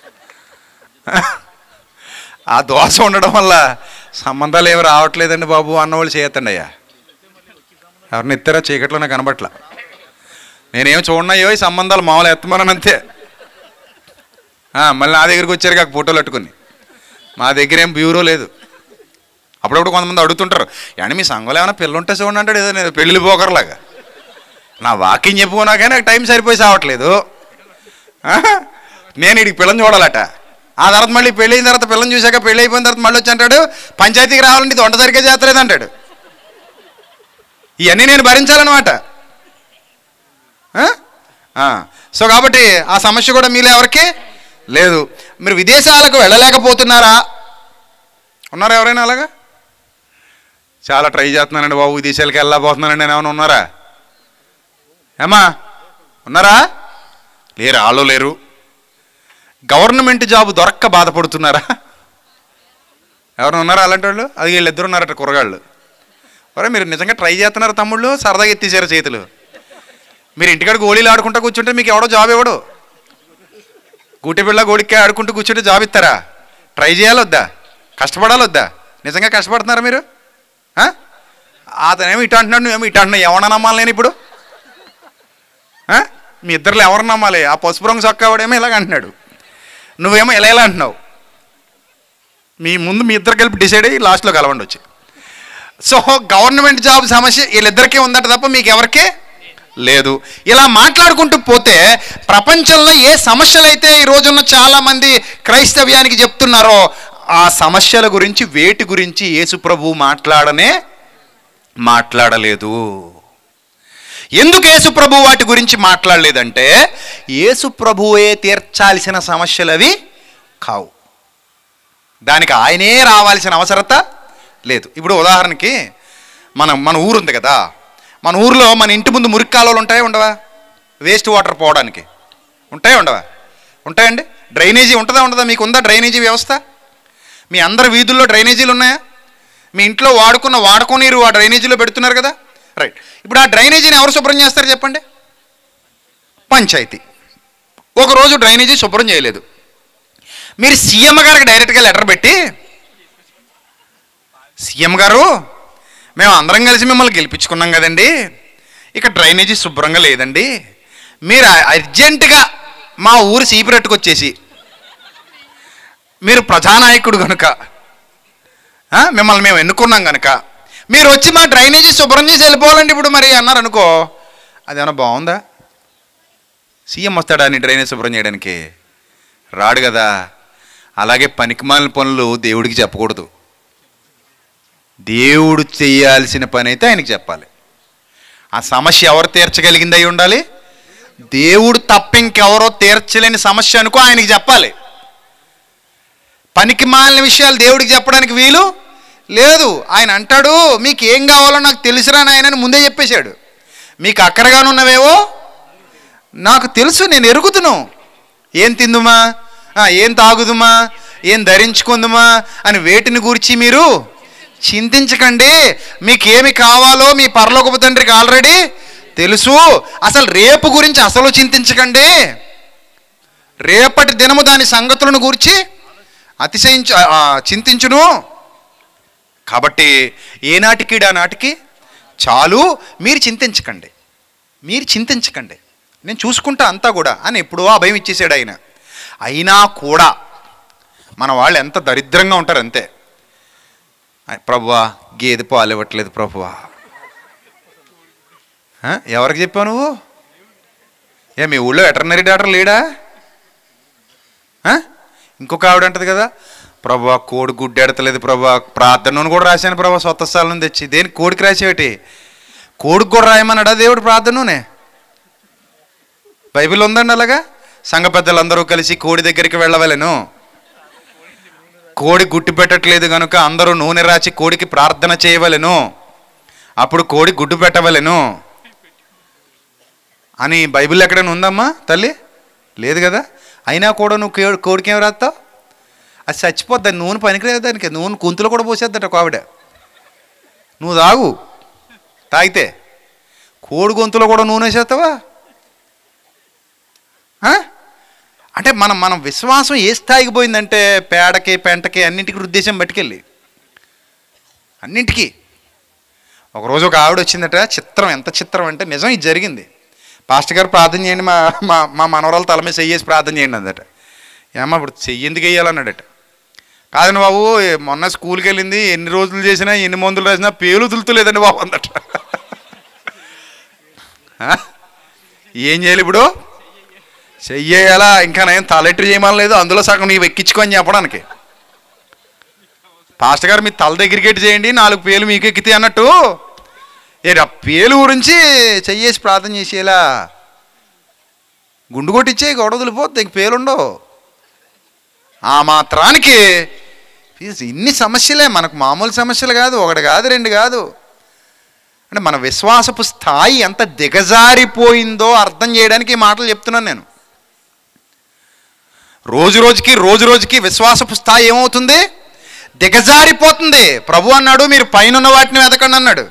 ఆ దోషం ఉండడం వల్ల సంబంధాలు ఏమి రావట్లేదండి బాబు అన్నవాళ్ళు చేయొద్దండి అయ్యా. ఎవరిని ఎత్తారా చీకట్లో నాకు కనబట్ల. నేనేం చూడన్నాయో ఈ సంబంధాలు మామూలు ఎత్తమని అంతే. మళ్ళీ నా దగ్గరికి వచ్చారు కాక ఫోటోలు పెట్టుకుని. మా దగ్గర ఏం బ్యూరో లేదు. అప్పుడప్పుడు కొంతమంది అడుగుతుంటారు, అంటే మీ సంఘంలో ఏమైనా పిల్లలు ఉంటే చూడండి అంటాడు. ఏదో నేను పెళ్ళి పోకర్లాగా నా వాకింగ్ చెప్పుకున్నా కానీ నాకు టైం సరిపోయి సావట్లేదు. నేను వీడికి పిల్లని చూడాలట. ఆ తర్వాత మళ్ళీ పెళ్ళి అయిన తర్వాత పిల్లని చూశాక పెళ్ళి అయిపోయిన తర్వాత మళ్ళీ వచ్చి అంటాడు పంచాయతీకి రావాలంటే ఇది వంట సరిగ్గా చేస్తలేదు అంటాడు. ఇవన్నీ నేను భరించాలన్నమాట. సో కాబట్టి ఆ సమస్య కూడా మీలో ఎవరికి లేదు. మీరు విదేశాలకు వెళ్ళలేకపోతున్నారా? ఉన్నారా ఎవరైనా అలాగా? చాలా ట్రై చేస్తున్నానండి బాబు, విదేశాలకు వెళ్ళలేకపోతున్నానండి నేను. ఏమైనా ఉన్నారా? ఏమా ఉన్నారా? లేరు, వాళ్ళు లేరు. గవర్నమెంట్ జాబ్ దొరక్క బాధపడుతున్నారా? ఎవరైనా ఉన్నారా అలాంటి వాళ్ళు? అది వీళ్ళిద్దరు ఉన్నారట కుర్రగాళ్ళు. ఒరే మీరు నిజంగా ట్రై చేస్తున్నారు తమ్ముళ్ళు, సరదాగా ఎత్తేసారు చేతులు. మీరు ఇంటికాడ గోళీలు ఆడుకుంటూ కూర్చుంటే మీకు ఎవడో జాబ్ ఇవ్వడు. గూటి పిల్ల గోడికాయ ఆడుకుంటూ కూర్చుంటే జాబ్ ఇస్తారా? ట్రై చేయాలి వద్దా? కష్టపడాలి వద్దా? నిజంగా కష్టపడుతున్నారా మీరు? అతనేమో ఇటు అంటున్నాడు, నువ్వేమో ఇటు అంటున్నావు. ఎవరన్నా నమ్మాలి నేను ఇప్పుడు? మీ ఇద్దరులో ఎవరు నమ్మాలి? ఆ పసుపు రంగు చొక్కావాడేమో ఇలాగ అంటున్నాడు, నువ్వేమో ఇలా ఇలా అంటున్నావు. మీ ముందు మీ ఇద్దరు కలిపి డిసైడ్ అయ్యి లాస్ట్లో కలవండి వచ్చి. సో గవర్నమెంట్ జాబ్ సమస్య వీళ్ళిద్దరికీ ఉందట తప్ప మీకు ఎవరికీ లేదు. ఇలా మాట్లాడుకుంటూ పోతే ప్రపంచంలో ఏ సమస్యలు అయితే ఈ రోజున్న చాలామంది క్రైస్తవ్యానికి చెప్తున్నారో ఆ సమస్యల గురించి వేటి గురించి యేసు ప్రభువు మాట్లాడనే మాట్లాడలేదు. ఎందుకు యేసు ప్రభువు వాటి గురించి మాట్లాడలేదంటే యేసు ప్రభువే తీర్చాల్సిన సమస్యలు అవి కావు. దానికి ఆయనే రావాల్సిన అవసరత లేదు. ఇప్పుడు ఉదాహరణకి మన మన ఊరు ఉంది కదా, మన ఊరిలో మన ఇంటి ముందు మురికి కాలువలు ఉంటాయా ఉండవా? వేస్ట్ వాటర్ పోవడానికి ఉంటాయా ఉండవా? ఉంటాయండి. డ్రైనేజీ ఉంటుందా ఉండదా? మీకు ఉందా డ్రైనేజీ వ్యవస్థ? మీ అందరి వీధుల్లో డ్రైనేజీలు ఉన్నాయా? మీ ఇంట్లో వాడుకున్న వాడుకో నీరు ఆ డ్రైనేజీలో పెడుతున్నారు కదా, రైట్. ఇప్పుడు ఆ డ్రైనేజీని ఎవరు శుభ్రం చేస్తారు చెప్పండి? పంచాయతీ. ఒకరోజు డ్రైనేజీ శుభ్రం చేయలేదు. మీరు సీఎం గారికి డైరెక్ట్గా లెటర్ పెట్టి, సీఎం గారు మేము అందరం కలిసి మిమ్మల్ని గెలిపించుకున్నాం కదండి, ఇక డ్రైనేజీ శుభ్రంగా లేదండి, మీరు అర్జెంటుగా మా ఊరు సీపురెట్టుకొచ్చేసి, మీరు ప్రజానాయకుడు కనుక మిమ్మల్ని మేము ఎన్నుకున్నాం కనుక మీరు వచ్చి మా డ్రైనేజీ శుభ్రం చేసి వెళ్ళిపోవాలండి ఇప్పుడు మరి అన్నారు అనుకో, అదేమన్నా బాగుందా? సీఎం వస్తాడా నీ డ్రైనేజ్ శుభ్రం చేయడానికి? రాడు కదా. అలాగే పనికిమాలిన పనులు దేవుడికి చెప్పకూడదు. దేవుడు చేయాల్సిన పని అయితే ఆయనకి చెప్పాలి. ఆ సమస్య ఎవరు తీర్చగలిగింది అయి ఉండాలి? దేవుడు తప్ప ఇంకెవరో తీర్చలేని సమస్య అనుకో ఆయనకి చెప్పాలి. పనికిమాలిన విషయాలు దేవుడికి చెప్పడానికి వీలు లేదు. ఆయన అంటాడు మీకు ఏం కావాలో నాకు తెలుసురా నాయనని ముందే చెప్పేశాడు. మీకు అక్కరగానున్నవేవో నాకు తెలుసు, నేను ఎరుగుదును. ఏం తిందుమా, ఏం తాగుదుమా, ఏం ధరించుకుందుమా అని వేటిని గురించి మీరు చింతించకండి. మీకేమి కావాలో మీ పరలోకపు తండ్రికి ఆల్రెడీ తెలుసు. అసలు రేపు గురించి అసలు చింతించకండి. రేపటి దినము దాని సంగతులను గురించి అతిశయించు చింతించును. కాబట్టి ఏనాటికి ఆ నాటికి చాలు, మీరు చింతించకండి, మీరు చింతించకండి, నేను చూసుకుంటా అంతా కూడా అని ఎప్పుడో ఆ భయం ఇచ్చేసాడు ఆయన. అయినా కూడా మన వాళ్ళు ఎంత దరిద్రంగా ఉంటారు అంతే. ప్రభువా గేదె పాలు ఇవ్వట్లేదు ప్రభువా. ఎవరికి చెప్పావు నువ్వు? ఏ మీ ఊళ్ళో వెటర్నరీ డాక్టర్ లేడా? ఇంకొక ఆవిడ అంటది కదా, ప్రభువా కోడి గుడ్డు ఎడతలేదు ప్రభువా, ప్రార్థనను కూడా రాశాను ప్రభువా స్వత్త స్థలం తెచ్చి. దేనికి కోడికి రాసేటి? కోడికి కూడా రాయమన్నాడా దేవుడు ప్రార్థననే? బైబిల్ ఉందండి అలాగా. సంఘ పెద్దలందరూ కలిసి కోడి దగ్గరికి వెళ్ళవలెను, కోడి గుడ్డు పెట్టట్లేదు కనుక అందరూ నూనె రాచి కోడికి ప్రార్థన చేయవలెను, అప్పుడు కోడి గుడ్డు పెట్టవలెను అని బైబిల్ ఎక్కడైనా ఉందమ్మా తల్లి? లేదు కదా. అయినా కూడా నువ్వు కోడికి ఏం రాస్తావు? అది చచ్చిపోద్ది, నూనె పనికిలేదు దానికి. నూనె కుంతులు కూడా పోసేద్దట ఒక ఆవిడ. నువ్వు తాగు, తాగితే కోడి గొంతులో కూడా నూనె వేసేస్తావా? అంటే మనం మనం విశ్వాసం ఏ స్థాయికి పోయిందంటే పేడకి పెంటకి అన్నింటికి ఉద్దేశం పట్టుకెళ్ళి అన్నింటికి ఒకరోజు ఒక ఆవిడ వచ్చిందట, చిత్రం, ఎంత చిత్రం అంటే నిజం, ఇది జరిగింది. పాస్టర్ గారు ప్రార్థన చేయండి, మా మా మా మనవరాలు తల మీద చెయ్యేసి ప్రార్థన చేయండి అందట. ఏమో ఇప్పుడు చెయ్యి ఎందుకు వేయాలన్నాడట. కాదండి బాబు, మొన్న స్కూల్కి వెళ్ళింది, ఎన్ని రోజులు చేసినా ఎన్ని మందులు రాసినా పేలు తులుతులేదండి బాబు అందట. ఏం చేయాలి ఇప్పుడు? చెయ్యేయాలా? ఇంకా నేను తలెట్టు చేయమని లేదు, అందులో సగం నీవు ఎక్కించుకొని చెప్పడానికి. పాస్టర్ గారు మీ తల దగ్గరికి ఎట్టి చేయండి, నాలుగు పేలు మీకు ఎక్కితే అన్నట్టు ఏ ఆ పేలు గురించి చెయ్యేసి ప్రార్థన చేసేలా గుండు కొట్టిచ్చే గొడవ వదిలిపోతే ఇంక పేలుండవు. ఆ మాత్రానికి ఇన్ని సమస్యలే మనకు, మామూలు సమస్యలు కాదు, ఒకటి కాదు రెండు కాదు. అంటే మన విశ్వాసపు స్థాయి ఎంత దిగజారిపోయిందో అర్థం చేయడానికి ఈ మాటలు చెప్తున్నాను నేను. రోజు రోజుకి రోజు రోజుకి విశ్వాసపు స్థాయి ఏమవుతుంది? దిగజారిపోతుంది. ప్రభు అన్నాడు, మీరు పైన ఉన్న వాటిని వెతకండి అన్నాడు.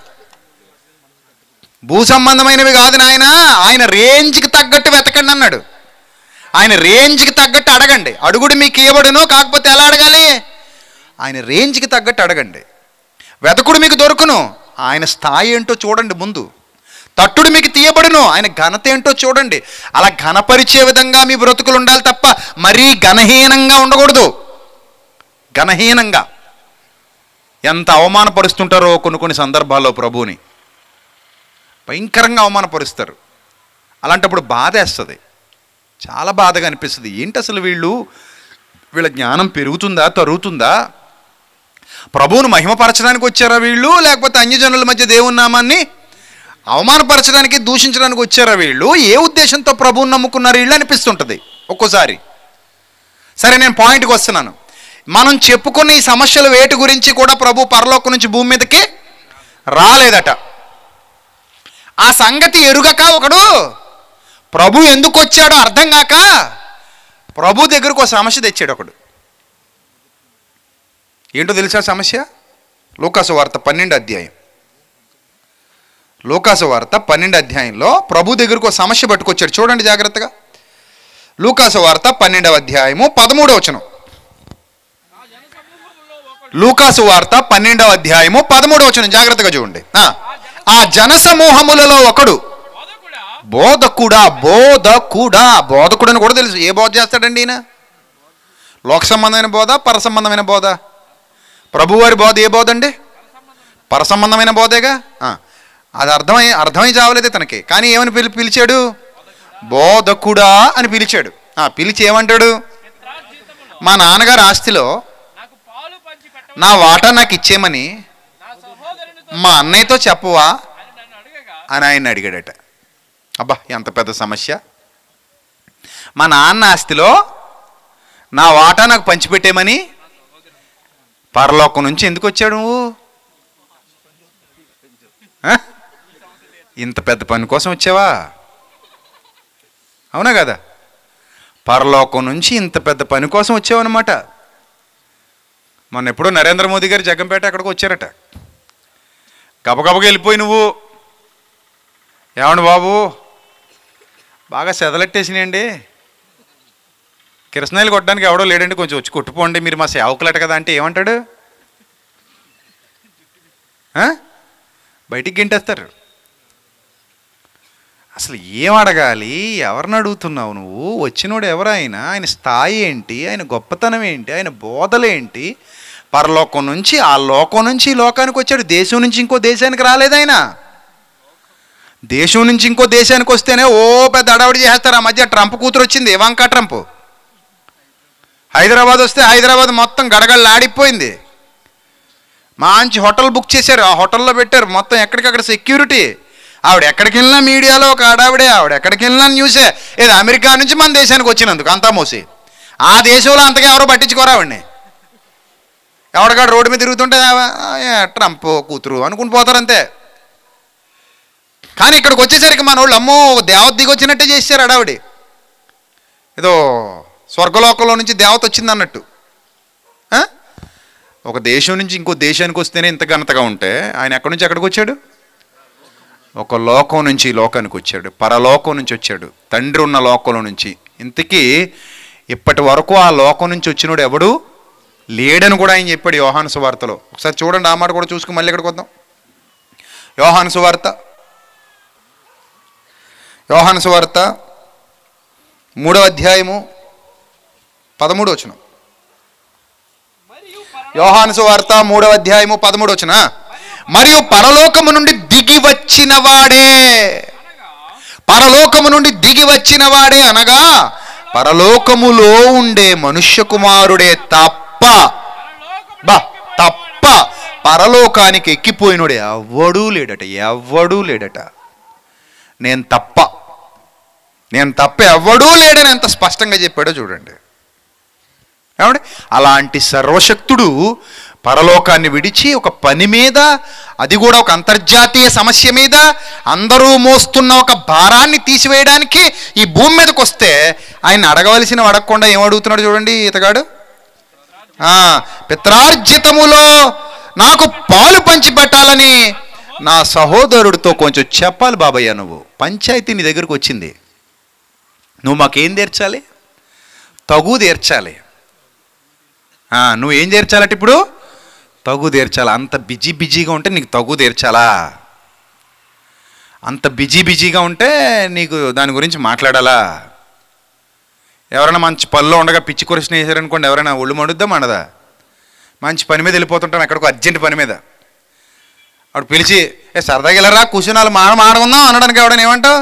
భూ సంబంధమైనవి కాదు నాయన, ఆయన రేంజ్కి తగ్గట్టు వెతకండి అన్నాడు. ఆయన రేంజ్కి తగ్గట్టు అడగండి. అడుగుడు మీకు ఇవ్వబడును, కాకపోతే ఎలా అడగాలి? ఆయన రేంజ్కి తగ్గట్టు అడగండి. వెతకుడు మీకు దొరుకును, ఆయన స్థాయి ఏంటో చూడండి ముందు. తట్టుడు మీకు తీయబడును, ఆయన ఘనత ఏంటో చూడండి. అలా ఘనపరిచే విధంగా మీ బ్రతుకులు ఉండాలి తప్ప మరీ ఘనహీనంగా ఉండకూడదు. ఘనహీనంగా ఎంత అవమానపరుస్తుంటారో కొన్ని కొన్ని సందర్భాల్లో ప్రభువుని భయంకరంగా అవమానపరుస్తారు. అలాంటప్పుడు బాధ వేస్తుంది, చాలా బాధగా అనిపిస్తుంది. ఏంటి అసలు వీళ్ళు, వీళ్ళ జ్ఞానం పెరుగుతుందా తరుగుతుందా? ప్రభువును మహిమపరచడానికి వచ్చారా వీళ్ళు, లేకపోతే అన్యజనుల మధ్య దేవుని నామాన్ని అవమానపరచడానికి దూషించడానికి వచ్చారా వీళ్ళు? ఏ ఉద్దేశంతో ప్రభువుని నమ్ముకున్నారు వీళ్ళు అనిపిస్తుంటుంది ఒక్కోసారి. సరే, నేను పాయింట్కి వస్తున్నాను. మనం చెప్పుకున్న ఈ సమస్యల వేటి గురించి కూడా ప్రభు పరలోకం నుంచి భూమి మీదకి రాలేదట. ఆ సంగతి ఎరుగక ఒకడు ప్రభు ఎందుకు వచ్చాడో అర్థం కాక ప్రభు దగ్గరకు ఒక సమస్య తెచ్చాడు ఒకడు. ఏంటో తెలుసా సమస్య? లూకాసు వార్త పన్నెండు అధ్యాయం లూకాసు వార్త పన్నెండు అధ్యాయంలో ప్రభు దగ్గరకు ఒక సమస్య పట్టుకొచ్చాడు. చూడండి జాగ్రత్తగా. లూకాసు వార్త పన్నెండవ అధ్యాయము పదమూడవ వచనం. లూకాసు వార్త పన్నెండవ అధ్యాయము పదమూడవ వచనం జాగ్రత్తగా చూడండి. ఆ జన సమూహములలో ఒకడు బోధకుడా బోధకుడా బోధకుడు అని కూడా తెలుసు. ఏ బోధ చేస్తాడండి ఈయన? లోక సంబంధమైన బోధ, పర సంబంధమైన బోధ? ప్రభువారి బోధ ఏ బోధ అండి? పర సంబంధమైన బోధేగా. అది అర్థమై అర్థమై చావలేదు తనకి. కానీ ఏమని పిలి పిలిచాడు? బోధకుడా అని పిలిచాడు. పిలిచి ఏమంటాడు? మా నాన్నగారి ఆస్తిలో నా వాటా నాకు ఇచ్చేయమని మా అన్నయ్యతో చెప్పవా అని ఆయన అడిగాడట. అబ్బా, ఎంత పెద్ద సమస్య. మా నాన్న ఆస్తిలో నా వాటా నాకు పంచిపెట్టేమని పరలోకం నుంచి ఎందుకు వచ్చాడు నువ్వు? ఇంత పెద్ద పని కోసం వచ్చావా? అవునా కదా? పరలోకం నుంచి ఇంత పెద్ద పని కోసం వచ్చావన్నమాట. మొన్న ఎప్పుడో నరేంద్ర మోదీ గారు జగ్గంపేట అక్కడికి వచ్చారట. గబగబగా వెళ్ళిపోయి నువ్వు, ఏమండి బాబు బాగా సెదలెట్టేసినాయండి, కిరసనాయిలు కొట్టడానికి ఎవడో లేడండి, కొంచెం వచ్చి కొట్టుకోండి, మీరు మా సేవకులట కదా అంటే ఏమంటాడు? బయటికి గింటేస్తారు. అసలు ఏం అడగాలి? ఎవరిని అడుగుతున్నావు నువ్వు? వచ్చినోడు ఎవరైనా, ఆయన స్థాయి ఏంటి, ఆయన గొప్పతనం ఏంటి, ఆయన బోధలేంటి? పరలోకం నుంచి ఆ లోకం నుంచి ఈ లోకానికి వచ్చాడు. దేశం నుంచి ఇంకో దేశానికి రాలేదు ఆయన. దేశం నుంచి ఇంకో దేశానికి వస్తేనే ఓ పెద్ద అడవడి చేస్తారు. ఆ మధ్య ట్రంప్ కూతురు వచ్చింది, ఇవాంకా ట్రంప్. హైదరాబాద్ వస్తే హైదరాబాద్ మొత్తం గడగడలాడిపోయింది. మంచి హోటల్ బుక్ చేశారు, ఆ హోటల్లో పెట్టారు మొత్తం ఎక్కడికక్కడ సెక్యూరిటీ. ఆవిడ ఎక్కడికి వెళ్ళినా మీడియాలో ఒక ఆడావిడే, ఆవిడ ఎక్కడికి వెళ్ళినా న్యూసే. ఏదో అమెరికా నుంచి మన దేశానికి వచ్చినందుకు అంతా మోసి. ఆ దేశంలో అంతగా ఎవరో పట్టించుకోరా ఆవిడ్ని. ఎవడికాడు రోడ్డు మీద తిరుగుతుంటే ట్రంప్ కూతురు అనుకుని పోతారంతే. కానీ ఇక్కడికి వచ్చేసరికి మన వాళ్ళు అమ్మో దేవత దిగి వచ్చినట్టే చేశారు అడావిడి. ఏదో స్వర్గలోకంలో నుంచి దేవత వచ్చింది అన్నట్టు. ఒక దేశం నుంచి ఇంకో దేశానికి వస్తేనే ఇంత ఘనతగా ఉంటే ఆయన ఎక్కడి నుంచి ఎక్కడికి వచ్చాడు? ఒక లోకం నుంచి ఈ లోకానికి వచ్చాడు, పరలోకం నుంచి వచ్చాడు, తండ్రి ఉన్న లోకంలో నుంచి. ఇంతకీ ఇప్పటి వరకు ఆ లోకం నుంచి వచ్చినోడు ఎవడు లేడని కూడా ఆయన చెప్పాడు యోహాను సువార్తలో. ఒకసారి చూడండి, ఆ మాట కూడా చూసుకుని మళ్ళీ ఇక్కడికి వద్దాం. యోహాను సువార్త యోహాను సువార్త మూడవ అధ్యాయము పదమూడు వచనం. యోహాను సువార్త మూడవ అధ్యాయము పదమూడు వచనం. మరియు పరలోకము నుండి దిగి వచ్చిన వాడే పరలోకము నుండి దిగి వచ్చిన వాడే అనగా పరలోకములో ఉండే మనుష్య కుమారుడే తప్ప బా తప్ప పరలోకానికి ఎక్కిపోయినోడే ఎవ్వడూ లేడట, ఎవ్వడూ లేడట. నేను తప్ప నేను తప్ప ఎవ్వడూ లేడని ఎంత స్పష్టంగా చెప్పాడో చూడండి. ఏమండి, అలాంటి సర్వశక్తుడు పరలోకాన్ని విడిచి ఒక పని మీద, అది కూడా ఒక అంతర్జాతీయ సమస్య మీద, అందరూ మోస్తున్న ఒక భారాన్ని తీసివేయడానికి ఈ భూమి మీదకి వస్తే ఆయన అడగవలసిన అడగకుండా ఏమడుగుతున్నాడు చూడండి ఇతగాడు. పిత్రార్జితములో నాకు పాలు పంచి పెట్టాలని నా సహోదరుడితో కొంచెం చెప్పాలి బాబయ్య. నువ్వు పంచాయతీ నీ దగ్గరకు వచ్చింది, నువ్వు మాకేం తీర్చాలి? తగు తీర్చాలి. నువ్వేం తీర్చాలంటే ఇప్పుడు తగు తీర్చాలా? అంత బిజీ బిజీగా ఉంటే నీకు తగు తీర్చాలా? అంత బిజీ బిజీగా ఉంటే నీకు దాని గురించి మాట్లాడాలా? ఎవరైనా మంచి పనిలో ఉండగా పిచ్చి కొరిసిన వేసారనుకోండి, ఎవరైనా ఒళ్ళు మండుద్దా మండదా? మంచి పని మీద వెళ్ళిపోతుంటాం, ఎక్కడికో అర్జెంట్ పని మీద. అప్పుడు పిలిచి ఏ సరదాగా వెళ్ళరా కూర్చుని వాళ్ళు మాడ మాడుకుందాం అనడానికి ఎవడని ఏమంటావు?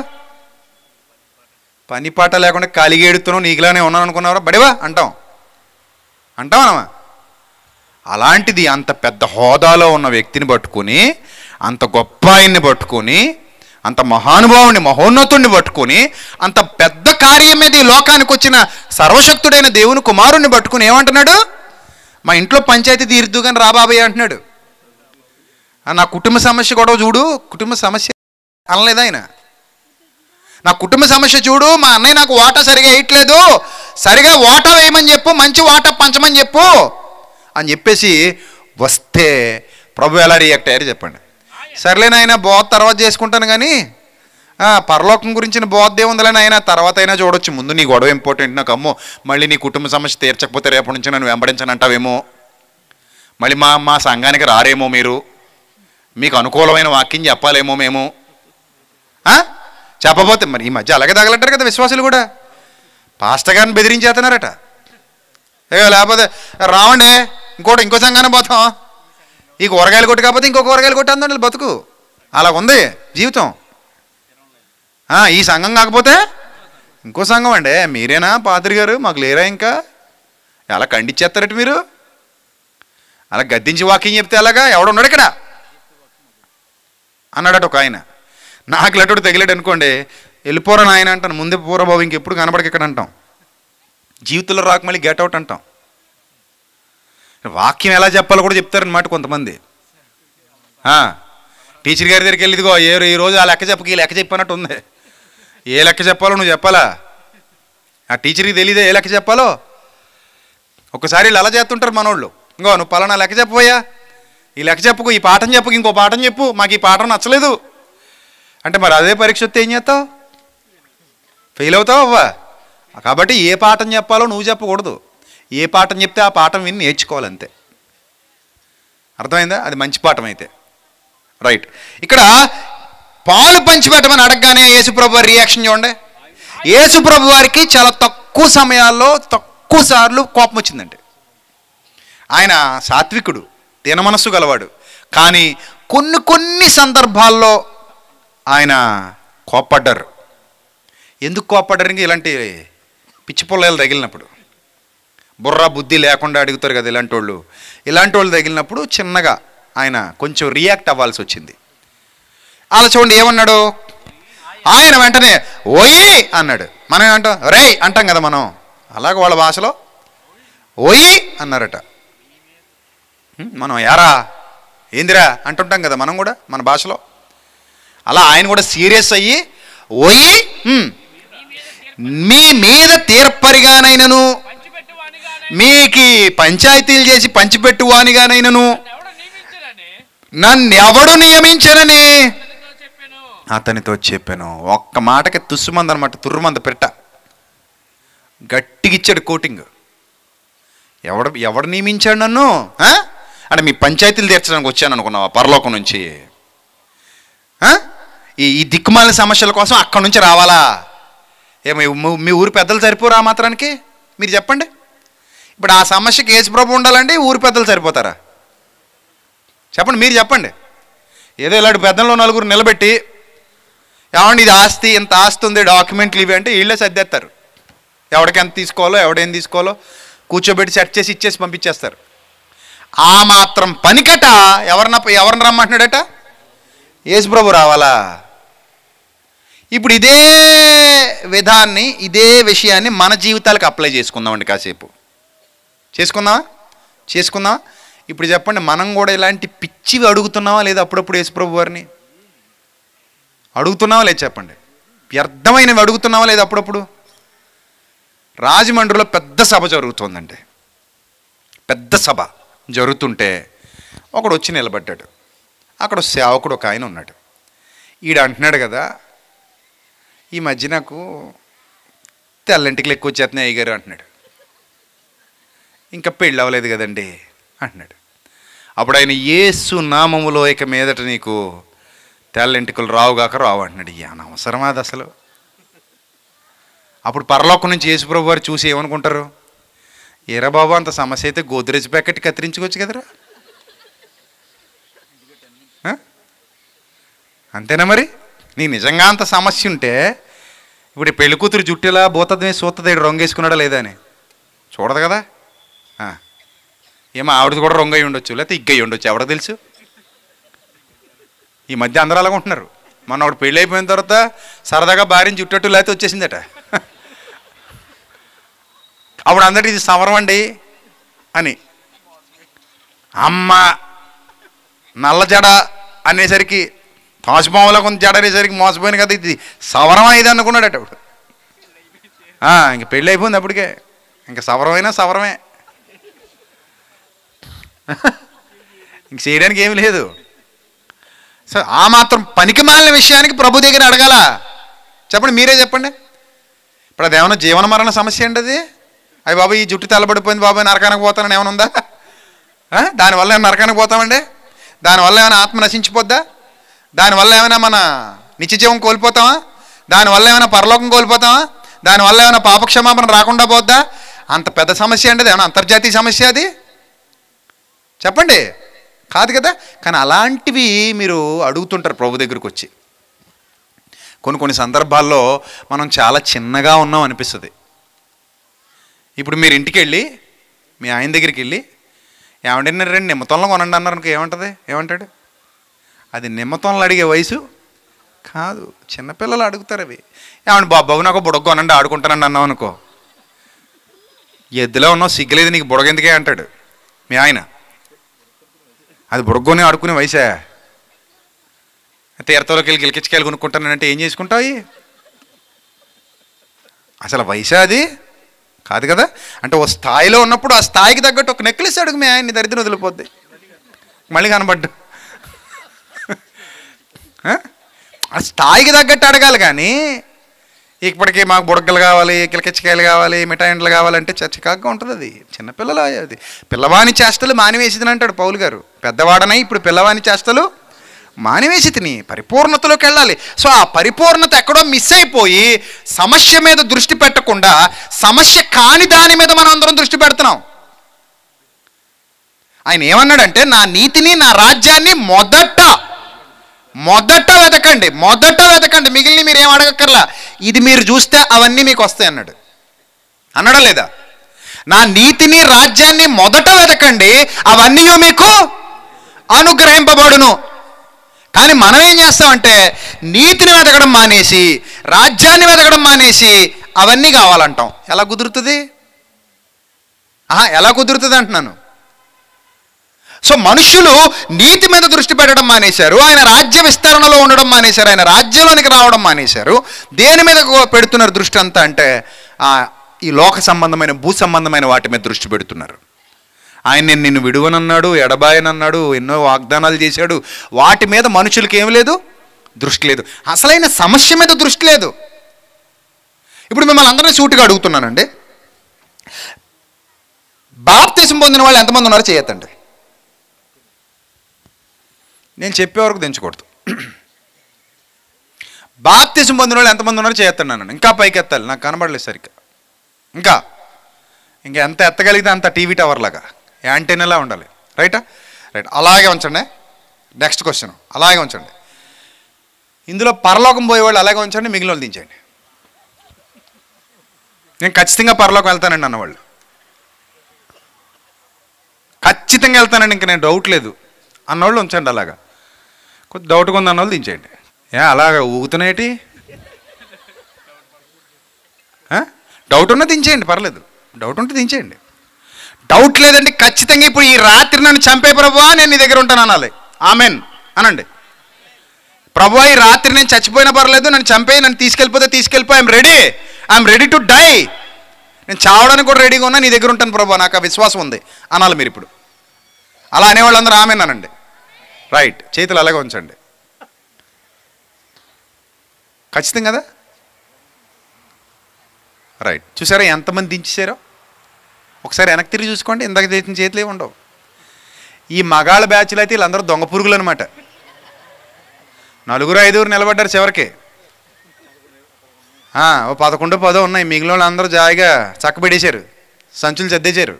పని పాట లేకుండా ఖాళీగా ఎడుతున్నావు, నీకులానే ఉన్నాను అనుకున్నావరా బడివా అంటాం అంటావనమా? అలాంటిది అంత పెద్ద హోదాలో ఉన్న వ్యక్తిని పట్టుకొని, అంత గొప్ప ఆయన్ని పట్టుకొని, అంత మహానుభావుని మహోన్నతుడిని పట్టుకొని, అంత పెద్ద కార్యం మీద ఈ లోకానికి వచ్చిన సర్వశక్తుడైన దేవుని కుమారుణ్ణి పట్టుకుని ఏమంటున్నాడు? మా ఇంట్లో పంచాయతీ తీరుద్దు కానీ రాబాబయ్య అంటున్నాడు. నా కుటుంబ సమస్య గొడవ చూడు, కుటుంబ సమస్య అనలేదు ఆయన. నా కుటుంబ సమస్య చూడు, మా అన్నయ్య నాకు వాటా సరిగా వేయట్లేదు, సరిగా వాటా వేయమని చెప్పు, మంచి వాటా పంచమని చెప్పు అని చెప్పేసి వస్తే ప్రభు ఎలా రియాక్ట్ అయ్యారు చెప్పండి. సర్లేనైనా బోధ తర్వాత చేసుకుంటాను కానీ పరలోకం గురించిన బోధ ఏముందిలేని అయినా తర్వాత అయినా చూడొచ్చు, ముందు నీ గొడవ ఇంపార్టెంట్ నాకు. అమ్మో మళ్ళీ నీ కుటుంబ సమస్య తీర్చకపోతే రేపటి నుంచి నన్ను వెంబడించనంటావేమో, మళ్ళీ మా మా సంఘానికి రారేమో, మీరు మీకు అనుకూలమైన వాక్యం చెప్పాలేమో మేము. చెప్పబోతే మరి ఈ మధ్య అలాగే తగలంటారు కదా విశ్వాసులు కూడా, పాస్టర్ గారిని బెదిరించేస్తున్నారట. ఏ లేకపోతే రావండే ఇంకోటి ఇంకో సంఘాన్ని పోతాం, ఈ కూరగాయలు కొట్టి కాకపోతే ఇంకో కూరగాయలు కొట్టి అందండి బతుకు. అలా ఉంది జీవితం. ఈ సంఘం కాకపోతే ఇంకో సంఘం అండి. మీరేనా పాత్రి గారు, మాకు లేరా ఇంకా? ఎలా ఖండించేస్తారట మీరు? అలా గద్దించి వాకింగ్ చెప్తే అలాగా ఎవడున్నాడు ఇక్కడ అన్నాడట ఒక ఆయన. నాకు లటుడు తగిలాడు అనుకోండి, వెళ్ళిపోరా నాయన అంటాను, ముందే పూరా బాబు ఇంకెప్పుడు కనబడక ఇక్కడ అంటాం. జీవితంలో రాక మళ్ళీ గెట్ అవుట్ అంటాం. వాక్యం ఎలా చెప్పాలో కూడా చెప్తారనమాట కొంతమంది. టీచర్ గారి దగ్గరికి వెళ్ళిదిగో ఏ ఈ రోజు ఆ లెక్క చెప్పకి ఈ లెక్క చెప్పినట్టు ఉంది. ఏ లెక్క చెప్పాలో నువ్వు చెప్పాలా? ఆ టీచర్కి తెలియదే ఏ లెక్క చెప్పాలో. ఒకసారి వీళ్ళు అలా చేస్తుంటారు మనోళ్ళు, ఇంకో నువ్వు పలానా లెక్క చెప్పబోయా, ఈ లెక్క చెప్పుకు, ఈ పాఠం చెప్పుకు, ఇంకో పాఠం చెప్పు, మాకు ఈ పాఠం నచ్చలేదు అంటే మరి అదే పరీక్ష వస్తే ఏం చేస్తావు? ఫెయిల్ అవుతావు అవ్వా. కాబట్టి ఏ పాఠం చెప్పాలో నువ్వు చెప్పకూడదు, ఏ పాఠం చెప్తే ఆ పాఠం విని నేర్చుకోవాలంతే. అర్థమైందా? అది మంచి పాఠం అయితే. రైట్. ఇక్కడ పాలు పంచిపెట్టమని అడగగానే యేసుప్రభు వారి రియాక్షన్ చూడండి. యేసుప్రభు వారికి చాలా తక్కువ సమయాల్లో తక్కువ సార్లు కోపం వచ్చిందండి. ఆయన సాత్వికుడు, దీన మనస్సు గలవాడు, కానీ కొన్ని కొన్ని సందర్భాల్లో ఆయన కోప్పడ్డారు. ఎందుకు కోప్పడ్డారు? ఇంకా ఇలాంటి పిచ్చి పొల్లలు తగిలినప్పుడు, బుర్ర బుద్ధి లేకుండా అడుగుతారు కదా ఇలాంటి వాళ్ళు, ఇలాంటి వాళ్ళు తగిలినప్పుడు చిన్నగా ఆయన కొంచెం రియాక్ట్ అవ్వాల్సి వచ్చింది. అలా చూడండి ఏమన్నాడు ఆయన, వెంటనే ఓయి అన్నాడు. మనం ఏమంటాం? రే అంటాం కదా మనం, అలాగ వాళ్ళ భాషలో ఓయి అన్నారట. మనం యారా ఏందిరా అంటుంటాం కదా మనం కూడా మన భాషలో. అలా ఆయన కూడా సీరియస్ అయ్యి ఓయి మీ మీద తీర్పరిగానైనను, మీకు పంచాయతీలు చేసి పంచిపెట్టువానిగానైనను నన్ను ఎవడు నియమించనని అతనితో చెప్పాను. ఒక్క మాటకి తుస్సుమంది అనమాట, తుర్రుమంద పెట్ట గట్టిగిచ్చాడు కోటింగ్. ఎవడు ఎవడు నియమించాడు నన్ను అంటే మీ పంచాయతీలు తీర్చడానికి వచ్చాను అనుకున్నావా పరలోకం నుంచి? ఆ? ఈ ఈ దిక్కుమాలిన సమస్యల కోసం అక్కడి నుంచి రావాలా? ఏమో మీ ఊరి పెద్దలు సరిపోరా ఆ మాత్రానికి? మీరు చెప్పండి. ఇప్పుడు ఆ సమస్యకి యేసు ప్రభు ఉండాలంటే ఊరి పెద్దలు సరిపోతారా? చెప్పండి, మీరు చెప్పండి. ఏదో ఇలాంటి పెద్దల్లో నలుగురు నిలబెట్టి, ఏమండి ఇది ఆస్తి, ఇంత ఆస్తి ఉంది, డాక్యుమెంట్లు ఇవి అంటే వీళ్ళే సర్దేస్తారు. ఎవడికి ఎంత తీసుకోవాలో, ఎవడేం తీసుకోవాలో కూర్చోబెట్టి సెట్ చేసి ఇచ్చేసి పంపించేస్తారు. ఆ మాత్రం పనికట ఎవరన్నా ఎవరిని రమ్మంటున్నాడట? యేసు ప్రభు రావాలా? ఇప్పుడు ఇదే విధాన్ని, ఇదే విషయాన్ని మన జీవితాలకు అప్లై చేసుకుందామండి. కాసేపు చేసుకుందామా? చేసుకుందామా? ఇప్పుడు చెప్పండి, మనం కూడా ఇలాంటి పిచ్చివి అడుగుతున్నావా లేదా? అప్పుడప్పుడు యేసు ప్రభు వారిని అడుగుతున్నావా లేదు? చెప్పండి. వ్యర్థమైనవి అడుగుతున్నావా లేదా? అప్పుడప్పుడు రాజమండ్రిలో పెద్ద సభ జరుగుతుందండి. పెద్ద సభ జరుగుతుంటే ఒకడు వచ్చి నిలబడ్డాడు. అక్కడ సేవకుడు ఒక ఆయన ఉన్నాడు. ఈడ అంటున్నాడు కదా, ఈ మధ్య నాకు తెల్లంటికి ఎక్కువ వచ్చేస్తున్నాయి అయ్యగారు అంటున్నాడు. ఇంకా పెళ్ళి అవ్వలేదు కదండి అంటున్నాడు. అప్పుడు ఆయన యేసు నామములో ఇక మీదట నీకు తెల్లంటికలు రావుగాక రావు అంటున్నాడు. ఈ అనవసరం అది అసలు. అప్పుడు పరలోకం నుంచి యేసుప్రభు వారు చూసి ఏమనుకుంటారు? ఏరా బాబు, అంత సమస్య అయితే గోద్రేజ్ ప్యాకెట్ కత్తిరించుకోవచ్చు కదరా, అంతేనా? మరి నీకు నిజంగా అంత సమస్య ఉంటే ఇప్పుడు పెళ్లి కూతురు జుట్టెలా పోతుంది, సూత్తది, రొంగ వేసుకున్నాడా లేదా అని చూడదు కదా. ఏమో ఆవిడది కూడా రొంగ అయి ఉండొచ్చు, లేకపోతే ఇగ్గయి ఉండొచ్చు, ఎవడో తెలుసు. ఈ మధ్య అందరూ అలాగ ఉంటున్నారు. మొన్న ఒకటి పెళ్ళి అయిపోయిన తర్వాత సరదాగా భార్యని చుట్టట్టు లేకపోతే వచ్చేసిందట. అప్పుడు అందరి ఇది సవరం అండి అని, అమ్మ నల్ల జడ అనేసరికి తాజ్మహల్లో కొంత జడ అనేసరికి మోసపోయింది కదా, ఇది సవరమా ఇది అనుకున్నాడట. అప్పుడు ఇంక పెళ్ళి అయిపోయింది అప్పటికే. ఇంకా సవరమైనా సవరమే, ఇంక చేయడానికి ఏమి లేదు. సో ఆ మాత్రం పనికి మాలిన విషయానికి ప్రభు దగ్గర అడగాల? చెప్పండి, మీరే చెప్పండి. ఇప్పుడు అది ఏమన్నా జీవన మరణ సమస్య అండి అది? అయ్యి బాబు ఈ జుట్టు తెల్లబడిపోయింది బాబాయ్, నరకానికి పోతానని ఏమైనా ఉందా? దానివల్ల ఏమైనా నరకానికి పోతామండి? దానివల్ల ఏమైనా ఆత్మ నశించిపోద్దా? దానివల్ల ఏమైనా మన నిత్యజీవం కోల్పోతామా? దానివల్ల ఏమైనా పరలోకం కోల్పోతామా? దానివల్ల ఏమైనా పాపక్షమాపణ రాకుండా పోద్దా? అంత పెద్ద సమస్య అండి అది? ఏమైనా అంతర్జాతీయ సమస్య అది? చెప్పండి, కాదు కదా. కానీ అలాంటివి మీరు అడుగుతుంటారు ప్రభు దగ్గరికి వచ్చి. కొన్ని కొన్ని సందర్భాల్లో మనం చాలా చిన్నగా ఉన్నాం అనిపిస్తుంది. ఇప్పుడు మీరు ఇంటికి వెళ్ళి మీ ఆయన దగ్గరికి వెళ్ళి, ఏమంటే రెండు నిమ్మతోనలో కొనండి అన్నారు అనుకో, ఏమంటుంది? ఏమంటాడు? అది నిమ్మతోనలు అడిగే వయసు కాదు, చిన్నపిల్లలు అడుగుతారు అవి. ఏమంటే బాబు నాకు బుడగ కొనండి ఆడుకుంటానండి అన్నావు అనుకో, ఎద్దులో ఉన్నావు సిగ్గులేదు నీకు బుడగ ఎందుకే అంటాడు మీ ఆయన. అది బుడగొని ఆడుకునే వయసే. తీర్థంలోకి వెళ్ళి గిలికిచ్చుకెళ్ళి కొనుక్కుంటానంటే ఏం చేసుకుంటావు? అసలు వయసే అది కాదు కదా. అంటే ఓ స్థాయిలో ఉన్నప్పుడు ఆ స్థాయికి తగ్గట్టు ఒక నెక్లెస్ అడుగు మీ ఆయన్ని, దరిద్రం వదిలిపోద్ది, మళ్ళీ కనబడ్డు. ఆ స్థాయికి తగ్గట్టు అడగాలి. కానీ ఇప్పటికీ మాకు బుడగలు కావాలి, కిలకిచ్చకాయలు కావాలి, మిఠాయింట్లు కావాలంటే చచ్చికాగ్గా ఉంటుంది. అది చిన్నపిల్లలు. అది పిల్లవాని చేష్టలు మానివేసిదని అంటాడు పౌలు గారు. పెద్దవాడనై ఇప్పుడు పిల్లవాని చేష్టలు మానివేసి తిని పరిపూర్ణతలోకి వెళ్ళాలి. సో ఆ పరిపూర్ణత ఎక్కడో మిస్ అయిపోయి సమస్య మీద దృష్టి పెట్టకుండా సమస్య కాని దాని మీద మనం అందరం దృష్టి పెడుతున్నాం. ఆయన ఏమన్నాడంటే, నా నీతిని నా రాజ్యాన్ని మొదట మొదట వెతకండి, మొదట వెతకండి, మిగిలిన మీరు ఏం అడగక్కర్లా, ఇది మీరు చూస్తే అవన్నీ మీకు వస్తాయి అన్నాడు. అన్నాడా లేదా? నా నీతిని రాజ్యాన్ని మొదట వెతకండి, అవన్నీ మీకు అనుగ్రహింపబడును. కానీ మనం ఏం చేస్తామంటే నీతిని వెతకడం మానేసి రాజ్యాన్ని వెతకడం మానేసి అవన్నీ కావాలంటాం. ఎలా కుదురుతుంది? ఆహా ఎలా కుదురుతుంది అంటున్నాను. సో మనుషులు నీతి మీద దృష్టి పెట్టడం మానేశారు, ఆయన రాజ్య విస్తరణలో ఉండడం మానేశారు, ఆయన రాజ్యంలోనికి రావడం మానేశారు. దేని మీద పెడుతున్నారు దృష్టి అంతా అంటే ఈ లోక సంబంధమైన భూ సంబంధమైన వాటి మీద దృష్టి పెడుతున్నారు. ఆయన నేను నిన్ను విడువనన్నాడు, ఎడబాయనన్నాడు, ఎన్నో వాగ్దానాలు చేశాడు. వాటి మీద మనుషులకి ఏమి లేదు, దృష్టి లేదు. అసలైన సమస్య మీద దృష్టి లేదు. ఇప్పుడు మిమ్మల్ని అందరినీ సూటిగా అడుగుతున్నానండి, బాప్తిసం పొందిన వాళ్ళు ఎంతమంది ఉన్నారో చేయొద్దండి. నేను చెప్పే వరకు దించకూడదు. బాప్తిసం పొందిన వాళ్ళు ఎంతమంది ఉన్నారో చేస్తున్నాను. ఇంకా పైకి ఎత్తాలి, నాకు కనబడలేదు సరిగ్గా. ఇంకా ఇంకా ఎంత ఎత్తగలిగితే అంత టీవీ టవర్ లాగా యాంటెనాలా ఉండాలి. రైటా? రైట్, అలాగే ఉంచండి. నెక్స్ట్ క్వశ్చన్, అలాగే ఉంచండి. ఇందులో పరలోకం పోయేవాళ్ళు అలాగే ఉంచండి, మిగిలిన వాళ్ళు దించండి. నేను ఖచ్చితంగా పరలోకం వెళ్తానండి అన్నవాళ్ళు ఖచ్చితంగా వెళ్తానండి, ఇంక నేను డౌట్ లేదు అన్నవాళ్ళు ఉంచండి. అలాగా కొద్ది డౌట్గా ఉంది అన్నవాళ్ళు దించేయండి. ఏ అలాగా ఊగుతున్నాయేటి? డౌట్ ఉన్నా దించేయండి, పర్లేదు. డౌట్ ఉంటే దించేయండి. డౌట్ లేదండి, ఖచ్చితంగా ఇప్పుడు ఈ రాత్రి నన్ను చంపే ప్రభువా నేను నీ దగ్గర ఉంటాను అనాలి. ఆమెన్ అనండి. ప్రభువా ఈ రాత్రి నేను చచ్చిపోయినా పర్లేదు, నన్ను చంపే, నన్ను తీసుకెళ్ళిపోతే తీసుకెళ్ళిపో, I'm ready, I'm ready to die. నేను చావడానికి కూడా రెడీగా ఉన్నా, నీ దగ్గర ఉంటాను ప్రభువా, నాకు ఆ విశ్వాసం ఉంది అనాలి మీరు ఇప్పుడు. అలా అనేవాళ్ళందరూ ఆమెన్ అనండి. రైట్, చేతులు అలాగే ఉంచండి. ఖచ్చితం కదా? రైట్, చూసారా ఎంతమంది దించేశారో? ఒకసారి వెనక్కి తిరిగి చూసుకోండి, ఇందాక చేసిన చేతులు ఏమి ఉండవు. ఈ మగాళ్ళ బ్యాచ్లు అయితే వీళ్ళందరూ దొంగ పురుగులు అనమాట. నలుగురు ఐదుగురు నిలబడ్డారు చివరికి. ఓ పదకొండో పదో ఉన్నాయి, మిగిలిన వాళ్ళు అందరూ జాయిగా చక్కబెట్టేశారు, సంచులు సర్దేశారు.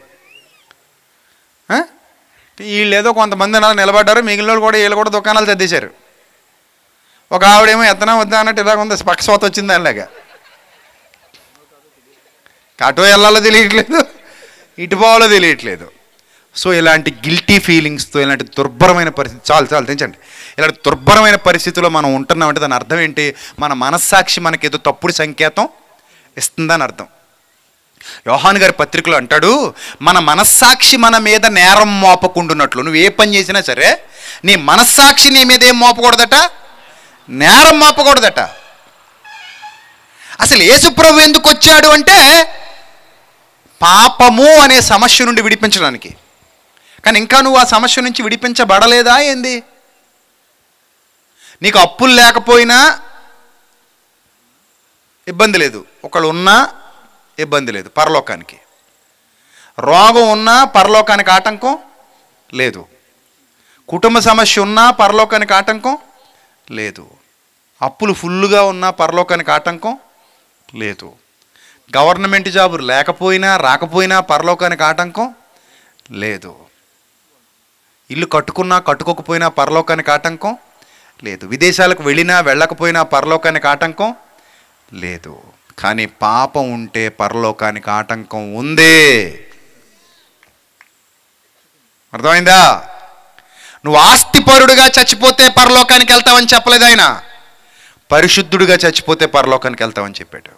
వీళ్ళు ఏదో కొంతమంది అలా నిలబడ్డారు, మిగిలిన వాళ్ళు కూడా వీళ్ళు కూడా దుకాణాలు సర్దేశారు. ఒక ఆవిడేమో ఎత్తనా వద్దా అన్నట్టు ఇలాగ ఉంది, పక్షవాత వచ్చింది అలాగా. అటో వెళ్ళాలో తెలియట్లేదు, ఇటు పోవాలో తెలియట్లేదు. సో ఇలాంటి గిల్టీ ఫీలింగ్స్తో, ఇలాంటి దుర్భరమైన పరిస్థితి, చాలు చాలు తెంచండి, ఇలాంటి దుర్భరమైన పరిస్థితిలో మనం ఉంటున్నామంటే దాని అర్థం ఏంటి? మన మనస్సాక్షి మనకి ఏదో తప్పుడు సంకేతం ఇస్తుందని అర్థం. యోహాను గారి పత్రికలో అంటాడు, మన మనస్సాక్షి మన మీద నేరం మోపకుండున్నట్లు, నువ్వు ఏ పని చేసినా సరే నీ మనస్సాక్షి నీ మీద ఏం మోపకూడదట? నేరం మోపకూడదట. అసలు యేసుప్రభు ఎందుకు వచ్చాడు అంటే పాపము అనే సమస్య నుండి విడిపించడానికి. కానీ ఇంకా నువ్వు ఆ సమస్య నుంచి విడిపించబడలేదా ఏంది? నీకు అప్పులు లేకపోయినా ఇబ్బంది లేదు, ఒకళ్ళు ఉన్నా ఇబ్బంది లేదు పరలోకానికి. రోగం ఉన్నా పరలోకానికి ఆటంకం లేదు. కుటుంబ సమస్య ఉన్నా పరలోకానికి ఆటంకం లేదు. అప్పులు ఫుల్లుగా ఉన్నా పరలోకానికి ఆటంకం లేదు. గవర్నమెంట్ జాబు లేకపోయినా రాకపోయినా పరలోకానికి ఆటంకం లేదు. ఇల్లు కట్టుకున్నా కట్టుకోకపోయినా పరలోకానికి ఆటంకం లేదు. విదేశాలకు వెళ్ళినా వెళ్ళకపోయినా పరలోకానికి ఆటంకం లేదు. కానీ పాపం ఉంటే పరలోకానికి ఆటంకం ఉంది. అర్థమైందా? నువ్వు ఆస్తిపరుడుగా చచ్చిపోతే పరలోకానికి వెళ్తావని చెప్పలేదు ఆయన, పరిశుద్ధుడిగా చచ్చిపోతే పరలోకానికి వెళ్తామని చెప్పాడు.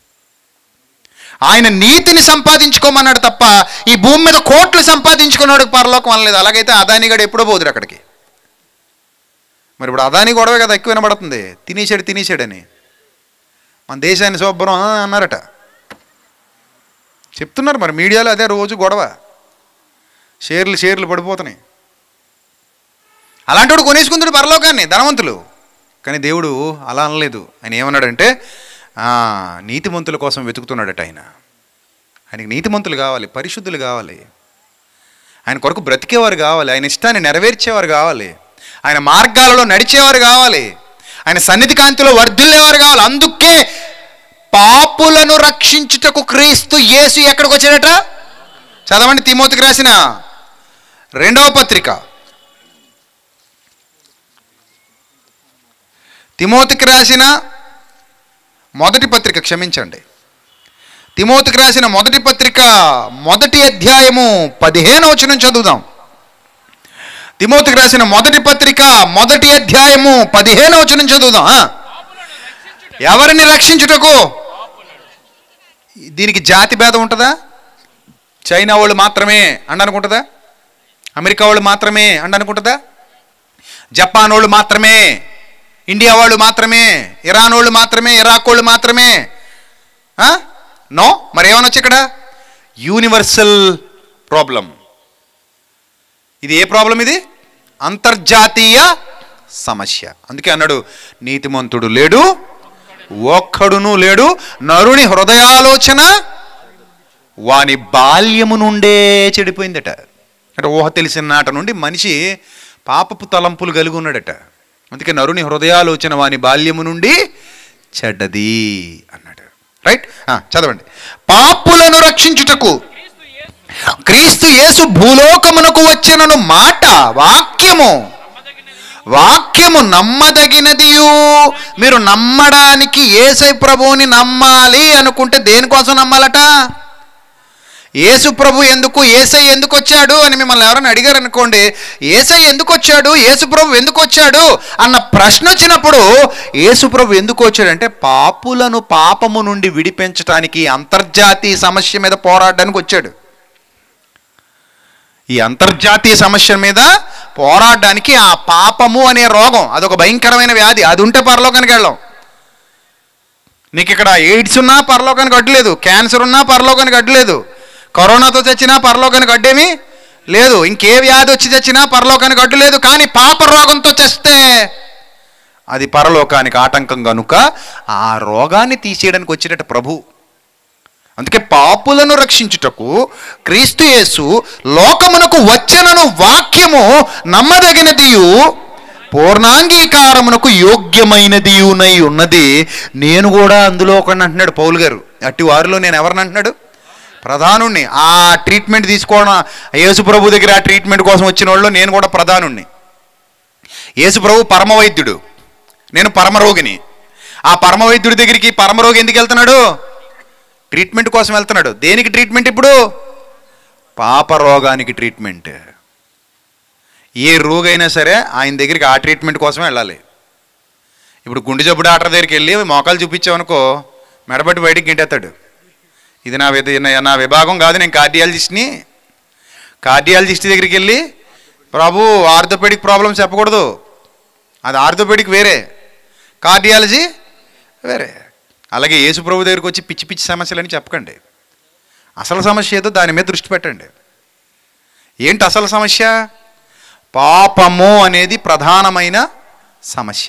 ఆయన నీతిని సంపాదించుకోమన్నాడు తప్ప ఈ భూమి మీద కోట్లు సంపాదించుకున్నాడు పరలోకం అనలేదు. అలాగైతే అదాని గడు ఎప్పుడో పోదురు అక్కడికి. మరి ఇప్పుడు అదాని గొడవే కదా ఎక్కువ వినబడుతుంది, తినేసాడు తినేసాడని. మన దేశాన్ని శుభ్రం అన్నారట, చెప్తున్నారు మరి మీడియాలో అదే రోజు గొడవ, షేర్లు షేర్లు పడిపోతున్నాయి. అలాంటి వాడు కొనేసుకుంటాడు పరలోకాన్ని ధనవంతులు. కానీ దేవుడు అలా అనలేదు. ఆయన ఏమన్నాడంటే నీతిమంతుల కోసం వెతుకుతున్నాడట. ఆయన ఆయనకి నీతిమంతులు కావాలి, పరిశుద్ధులు కావాలి, ఆయన కొరకు బ్రతికేవారు కావాలి, ఆయన ఇష్టాన్ని నెరవేర్చేవారు కావాలి, ఆయన మార్గాలలో నడిచేవారు కావాలి, ఆయన సన్నిధి కాంతిలో వర్ధిల్లేవారు కావాలి. అందుకే పాపులను రక్షించుటకు క్రీస్తు యేసు ఎక్కడికి వచ్చాడట? చదవండి, తిమోతికి రాసిన రెండవ పత్రిక, తిమోతికి రాసిన మొదటి పత్రిక, క్షమించండి, తిమోతికి రాసిన మొదటి పత్రిక మొదటి అధ్యాయము పదిహేను వచనం చదువుదాం. తిమోతికి రాసిన మొదటి పత్రిక మొదటి అధ్యాయము పదిహేను వచనం చదువుదాం. ఎవరిని రక్షించుటకు? దీనికి జాతి భేదం ఉంటుందా? చైనా వాళ్ళు మాత్రమే అండి అనుకుంటుందా? అమెరికా వాళ్ళు మాత్రమే అండి అనుకుంటుందా? జపాన్ వాళ్ళు మాత్రమే, ఇండియా వాళ్ళు మాత్రమే, ఇరాన్ వాళ్ళు మాత్రమే, ఇరాక్ వాళ్ళు మాత్రమే? నో. మరి ఏమనొచ్చు ఇక్కడ? Universal problem. ఇది ఏ ప్రాబ్లం? ఇది అంతర్జాతీయ సమస్య. అందుకే అన్నాడు, నీతిమంతుడు లేడు, ఒక్కడును లేడు, నరుని హృదయాలోచన వాని బాల్యము నుండే చెడిపోయిందట. అంటే ఊహ తెలిసిన నాట నుండి మనిషి పాపపు తలంపులు కలిగి ఉన్నాడట. అందుకే నరుని హృదయాలోచన వాని బాల్యము నుండి చెడ్డది అన్నాడు. రైట్, చదవండి. పాపులను రక్షించుటకు క్రీస్తు యేసు భూలోకమునకు వచ్చినను మాట వాక్యము వాక్యము నమ్మదగినదియు. మీరు నమ్మడానికి యేసై ప్రభువుని నమ్మాలి అనుకుంటే దేనికోసం నమ్మాలట? యేసు ప్రభు ఎందుకు, యేసై ఎందుకు వచ్చాడు అని మిమ్మల్ని ఎవరైనా అడిగారు అనుకోండి, యేసై ఎందుకు వచ్చాడు, యేసు ప్రభు ఎందుకు వచ్చాడు అన్న ప్రశ్న వచ్చినప్పుడు యేసు ప్రభు ఎందుకు వచ్చాడంటే పాపులను పాపము నుండి విడిపించడానికి, అంతర్జాతీయ సమస్య మీద పోరాడడానికి వచ్చాడు. ఈ అంతర్జాతీయ సమస్య మీద పోరాడడానికి, ఆ పాపము అనే రోగం అదొక భయంకరమైన వ్యాధి, అది ఉంటే పరలోకానికి వెళ్ళాం. నీకు ఇక్కడ ఎయిడ్స్ ఉన్నా పరలోకానికి అడ్డులేదు, క్యాన్సర్ ఉన్నా పరలోకానికి అడ్డులేదు, కరోనాతో చచ్చినా పరలోకానికి అడ్డేమీ లేదు, ఇంకే వ్యాధి వచ్చి చచ్చినా పరలోకానికి అడ్డు లేదు. కానీ పాప రోగంతో చస్తే అది పరలోకానికి ఆటంకం కనుక ఆ రోగాన్ని తీసేయడానికి వచ్చేటట్టు ప్రభు. అందుకే పాపులను రక్షించుటకు క్రీస్తు యేసు లోకమునకు వచ్చెనను వాక్యము నమ్మదగినదియు పూర్ణాంగీకారమునకు యోగ్యమైనదియునై ఉన్నది. నేను కూడా అందులో ఒకడిని అంటున్నాడు పౌలు గారు. అట్టి వారిలో నేను ఎవరిని అంటున్నాడు? ప్రధానుణ్ణి. ఆ ట్రీట్మెంట్ తీసుకోవడం, యేసు ప్రభు దగ్గర ఆ ట్రీట్మెంట్ కోసం వచ్చిన వాళ్ళు నేను కూడా ప్రధానుణ్ణి. యేసు ప్రభు పరమవైద్యుడు, నేను పరమరోగిని. ఆ పరమవైద్యుడి దగ్గరికి పరమరోగి ఎందుకు వెళ్తున్నాడు? ట్రీట్మెంట్ కోసం వెళ్తున్నాడు. దేనికి ట్రీట్మెంట్? ఇప్పుడు పాప రోగానికి ట్రీట్మెంట్. ఏ రోగైనా సరే ఆయన దగ్గరికి ఆ ట్రీట్మెంట్ కోసమే వెళ్ళాలి. ఇప్పుడు గుండె జబ్బు డాక్టర్ దగ్గరికి వెళ్ళి మోకాలు చూపించామనుకో, మెడబట్టి బయటికి గింటేస్తాడు. ఇది నా విధ నా విభాగం కాదు, నేను కార్డియాలజిస్ట్ని. కార్డియాలజిస్ట్ దగ్గరికి వెళ్ళి ప్రభు ఆర్థోపెడిక్ ప్రాబ్లమ్స్ చెప్పకూడదు, అది ఆర్థోపెడిక్ వేరే, కార్డియాలజీ వేరే. అలాగే యేసు ప్రభు దగ్గరికి వచ్చి పిచ్చి పిచ్చి సమస్యలని చెప్పకండి. అసలు సమస్య ఏదో దాని మీద దృష్టి పెట్టండి. ఏంటి అసలు సమస్య? పాపము అనేది ప్రధానమైన సమస్య.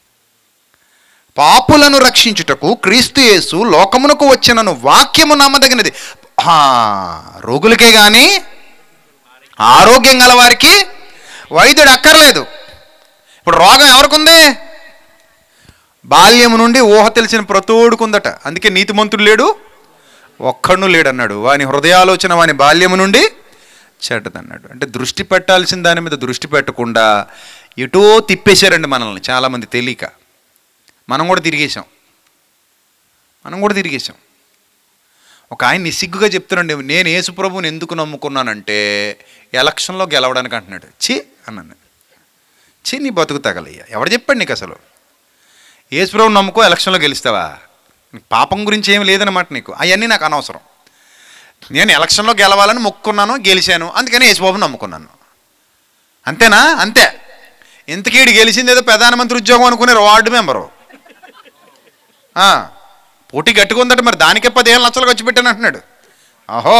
పాపులను రక్షించుటకు క్రీస్తు యేసు లోకమునకు వచ్చినను వాక్యము నమ్మదగినది. రోగులకే కానీ ఆరోగ్యం గల వారికి వైద్యుడు అక్కర్లేదు. ఇప్పుడు రోగం ఎవరికుంది? బాల్యము నుండి ఊహ తెలిసిన ప్రతోడుకుందట. అందుకే నీతిమంతుడు లేడు, ఒక్కడు లేడు అన్నాడు. వాని హృదయాలోచన వాని బాల్యము నుండి చెడ్డదన్నాడు. అంటే దృష్టి పెట్టాల్సిన దాని మీద దృష్టి పెట్టకుండా ఎటో తిప్పేశారండి మనల్ని చాలామంది తెలియక. మనం కూడా తిరిగేశాం మనం కూడా తిరిగేశాం ఒక ఆయన నిస్సిగ్గుగా చెప్తున్నాండి, నేను యేసు ప్రభువుని ఎందుకు నమ్ముకున్నానంటే ఎలక్షన్లో గెలవడానికి అంటున్నాడు. ఛీ అన్నాను. ఛీ నీ బతుకు తగలయ్యా, ఎవడు చెప్పాడు నీకు? అసలు యేసు ప్రభువుని నమ్ముకో, ఎలక్షన్లో గెలుస్తావా? పాపం గురించి ఏమి లేదన్నమాట నీకు. అవన్నీ నాకు అనవసరం. నేను ఎలక్షన్లో గెలవాలని మొక్కున్నాను, గెలిచాను, అందుకని యేసు ప్రభువుని నమ్ముకున్నాను. అంతేనా? అంతే. ఇంతకీడు గెలిచింది ఏదో ప్రధానమంత్రి ఉద్యోగం అనుకునే వార్డు మెంబరు. పోటీ గట్టుకుందట, మరి దానికే పదిహేను లక్షలు ఖర్చు పెట్టాను అంటున్నాడు. ఆహో,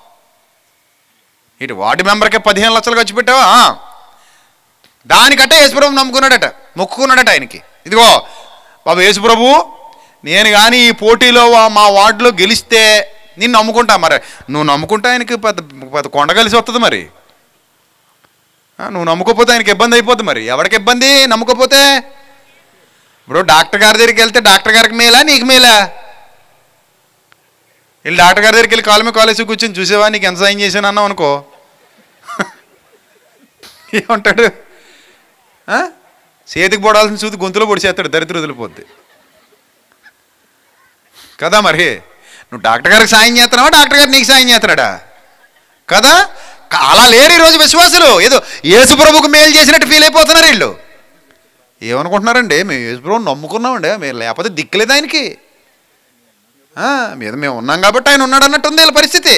ఇటు వార్డు మెంబర్కే పదిహేను లక్షలు ఖర్చు పెట్టావా? దానికంటే యేసుప్రభు నమ్ముకున్నాడట, మొక్కుకున్నాడట ఆయనకి. ఇదిగో బాబు యేసుప్రభు, నేను కానీ ఈ పోటీలో మా వార్డులో గెలిస్తే నేను నమ్ముకుంటా. మరి నువ్వు నమ్ముకుంటా ఆయనకి పెద్ద పెద్ద కొండ కలిసి వస్తుంది. మరి నువ్వు నమ్ముకోపోతే ఆయనకి ఇబ్బంది అయిపోతుంది. మరి ఎవరికి ఇబ్బంది నమ్ముకోపోతే? ఇప్పుడు డాక్టర్ గారి దగ్గరికి వెళ్తే డాక్టర్ గారికి మేలా నీకు మేలా? వెళ్ళి డాక్టర్ గారి దగ్గరికి వెళ్ళి కాలు మీద కాలేసి కూర్చొని చూసేవా నీకు ఎంత సాయం చేశాను అన్నావు అనుకో, ఏమంటాడు? చేతికి పొడాల్సిన చూసి గొంతులో పొడిచేస్తాడు, దరిద్రం వదిలిపోద్ది కదా. మరి నువ్వు డాక్టర్ గారికి సాయం చేస్తున్నావా, డాక్టర్ గారు నీకు సాయం చేస్తున్నాడా? కదా. అలా లేరు ఈరోజు విశ్వాసులు. ఏదో యేసు ప్రభువుకు మేలు చేసినట్టు ఫీల్ అయిపోతున్నారు వీళ్ళు. ఏమనుకుంటున్నారండి, మేము యేసు ప్రభువుని నమ్ముకున్నామండి, మేము లేకపోతే దిక్కులేదు ఆయనకి, మీద మేము ఉన్నాం కాబట్టి ఆయన ఉన్నాడు అన్నట్టుంది వీళ్ళ పరిస్థితి.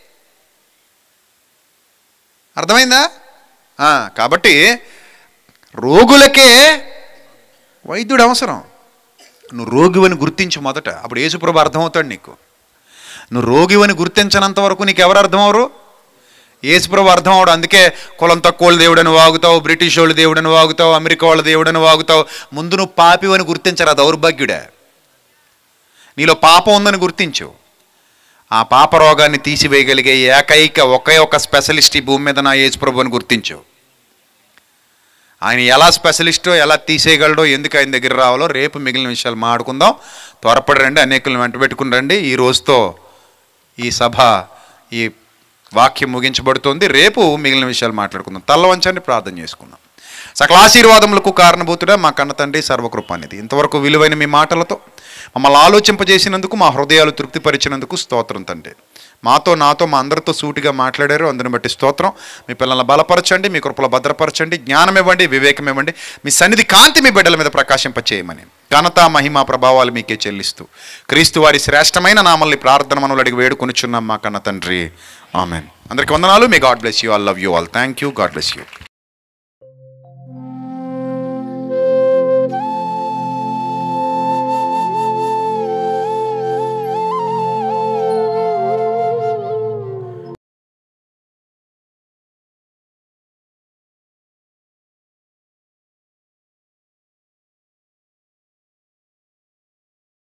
అర్థమైందా? కాబట్టి రోగులకే వైద్యుడు అవసరం. నువ్వు రోగివని గుర్తించు మొదట, అప్పుడు యేసు ప్రభు అర్థమవుతాడు నీకు. నువ్వు రోగివని గుర్తించనంత వరకు నీకు ఎవరు అర్థమవరు? యేసు ప్రభు అర్థం అవడు. అందుకే కులం తక్కువ వాళ్ళు దేవుడని వాగుతావు, బ్రిటిష్ వాళ్ళు దేవుడని వాగుతావు, అమెరికా వాళ్ళ దేవుడని వాగుతావు. ముందు నువ్వు పాపివని గుర్తించరా, దౌర్భాగ్యుడా. నీలో పాపం ఉందని గుర్తించు. ఆ పాప రోగాన్ని తీసివేయగలిగే ఏకైక ఒకే ఒక స్పెషలిస్ట్ ఈ భూమి మీద నా యేసు ప్రభు అని గుర్తించు. ఆయన ఎలా స్పెషలిస్టో ఎలా తీసేయగలడో ఎందుకు ఆయన దగ్గర రావాలో రేపు మిగిలిన విషయాలు మాట్లాడుకుందాం. త్వరపడి రండి, అనేకులను వెంట పెట్టుకుని రండి. ఈ రోజుతో ఈ సభ ఈ వాక్యం ముగించబడుతుంది. రేపు మిగిలిన విషయాలు మాట్లాడుకుందాం. తల్ల వంచండి, ప్రార్థన చేసుకుందాం. సకల ఆశీర్వాదములకు కారణభూతుడా మా కన్న తండ్రి, సర్వకృపానిధి, ఇంతవరకు విలువైన మీ మాటలతో మమ్మల్ని ఆలోచింపజేసినందుకు, మా హృదయాలు తృప్తిపరిచినందుకు స్తోత్రం తండ్రి. మాతో నాతో మా అందరితో సూటిగా మాట్లాడారు, అందుని బట్టి స్తోత్రం. మీ పిల్లల్ని బలపరచండి, మీ కృపలో భద్రపరచండి, జ్ఞానం ఇవ్వండి, వివేకం ఇవ్వండి. మీ సన్నిధి కాంతి మీ బిడ్డల మీద ప్రకాశింపచేయమని ఘనత మహిమ ప్రభావాలు మీకే చెల్లిస్తూ క్రీస్తు వారి శ్రేష్టమైన నామల్ని ప్రార్థన మనలు అడిగి వేడుకొనిచున్నాం మా కన్న తండ్రి. ఆమెన్. అందరికీ వందనాలు. May God bless you all. Love you all. Thank you. God bless you.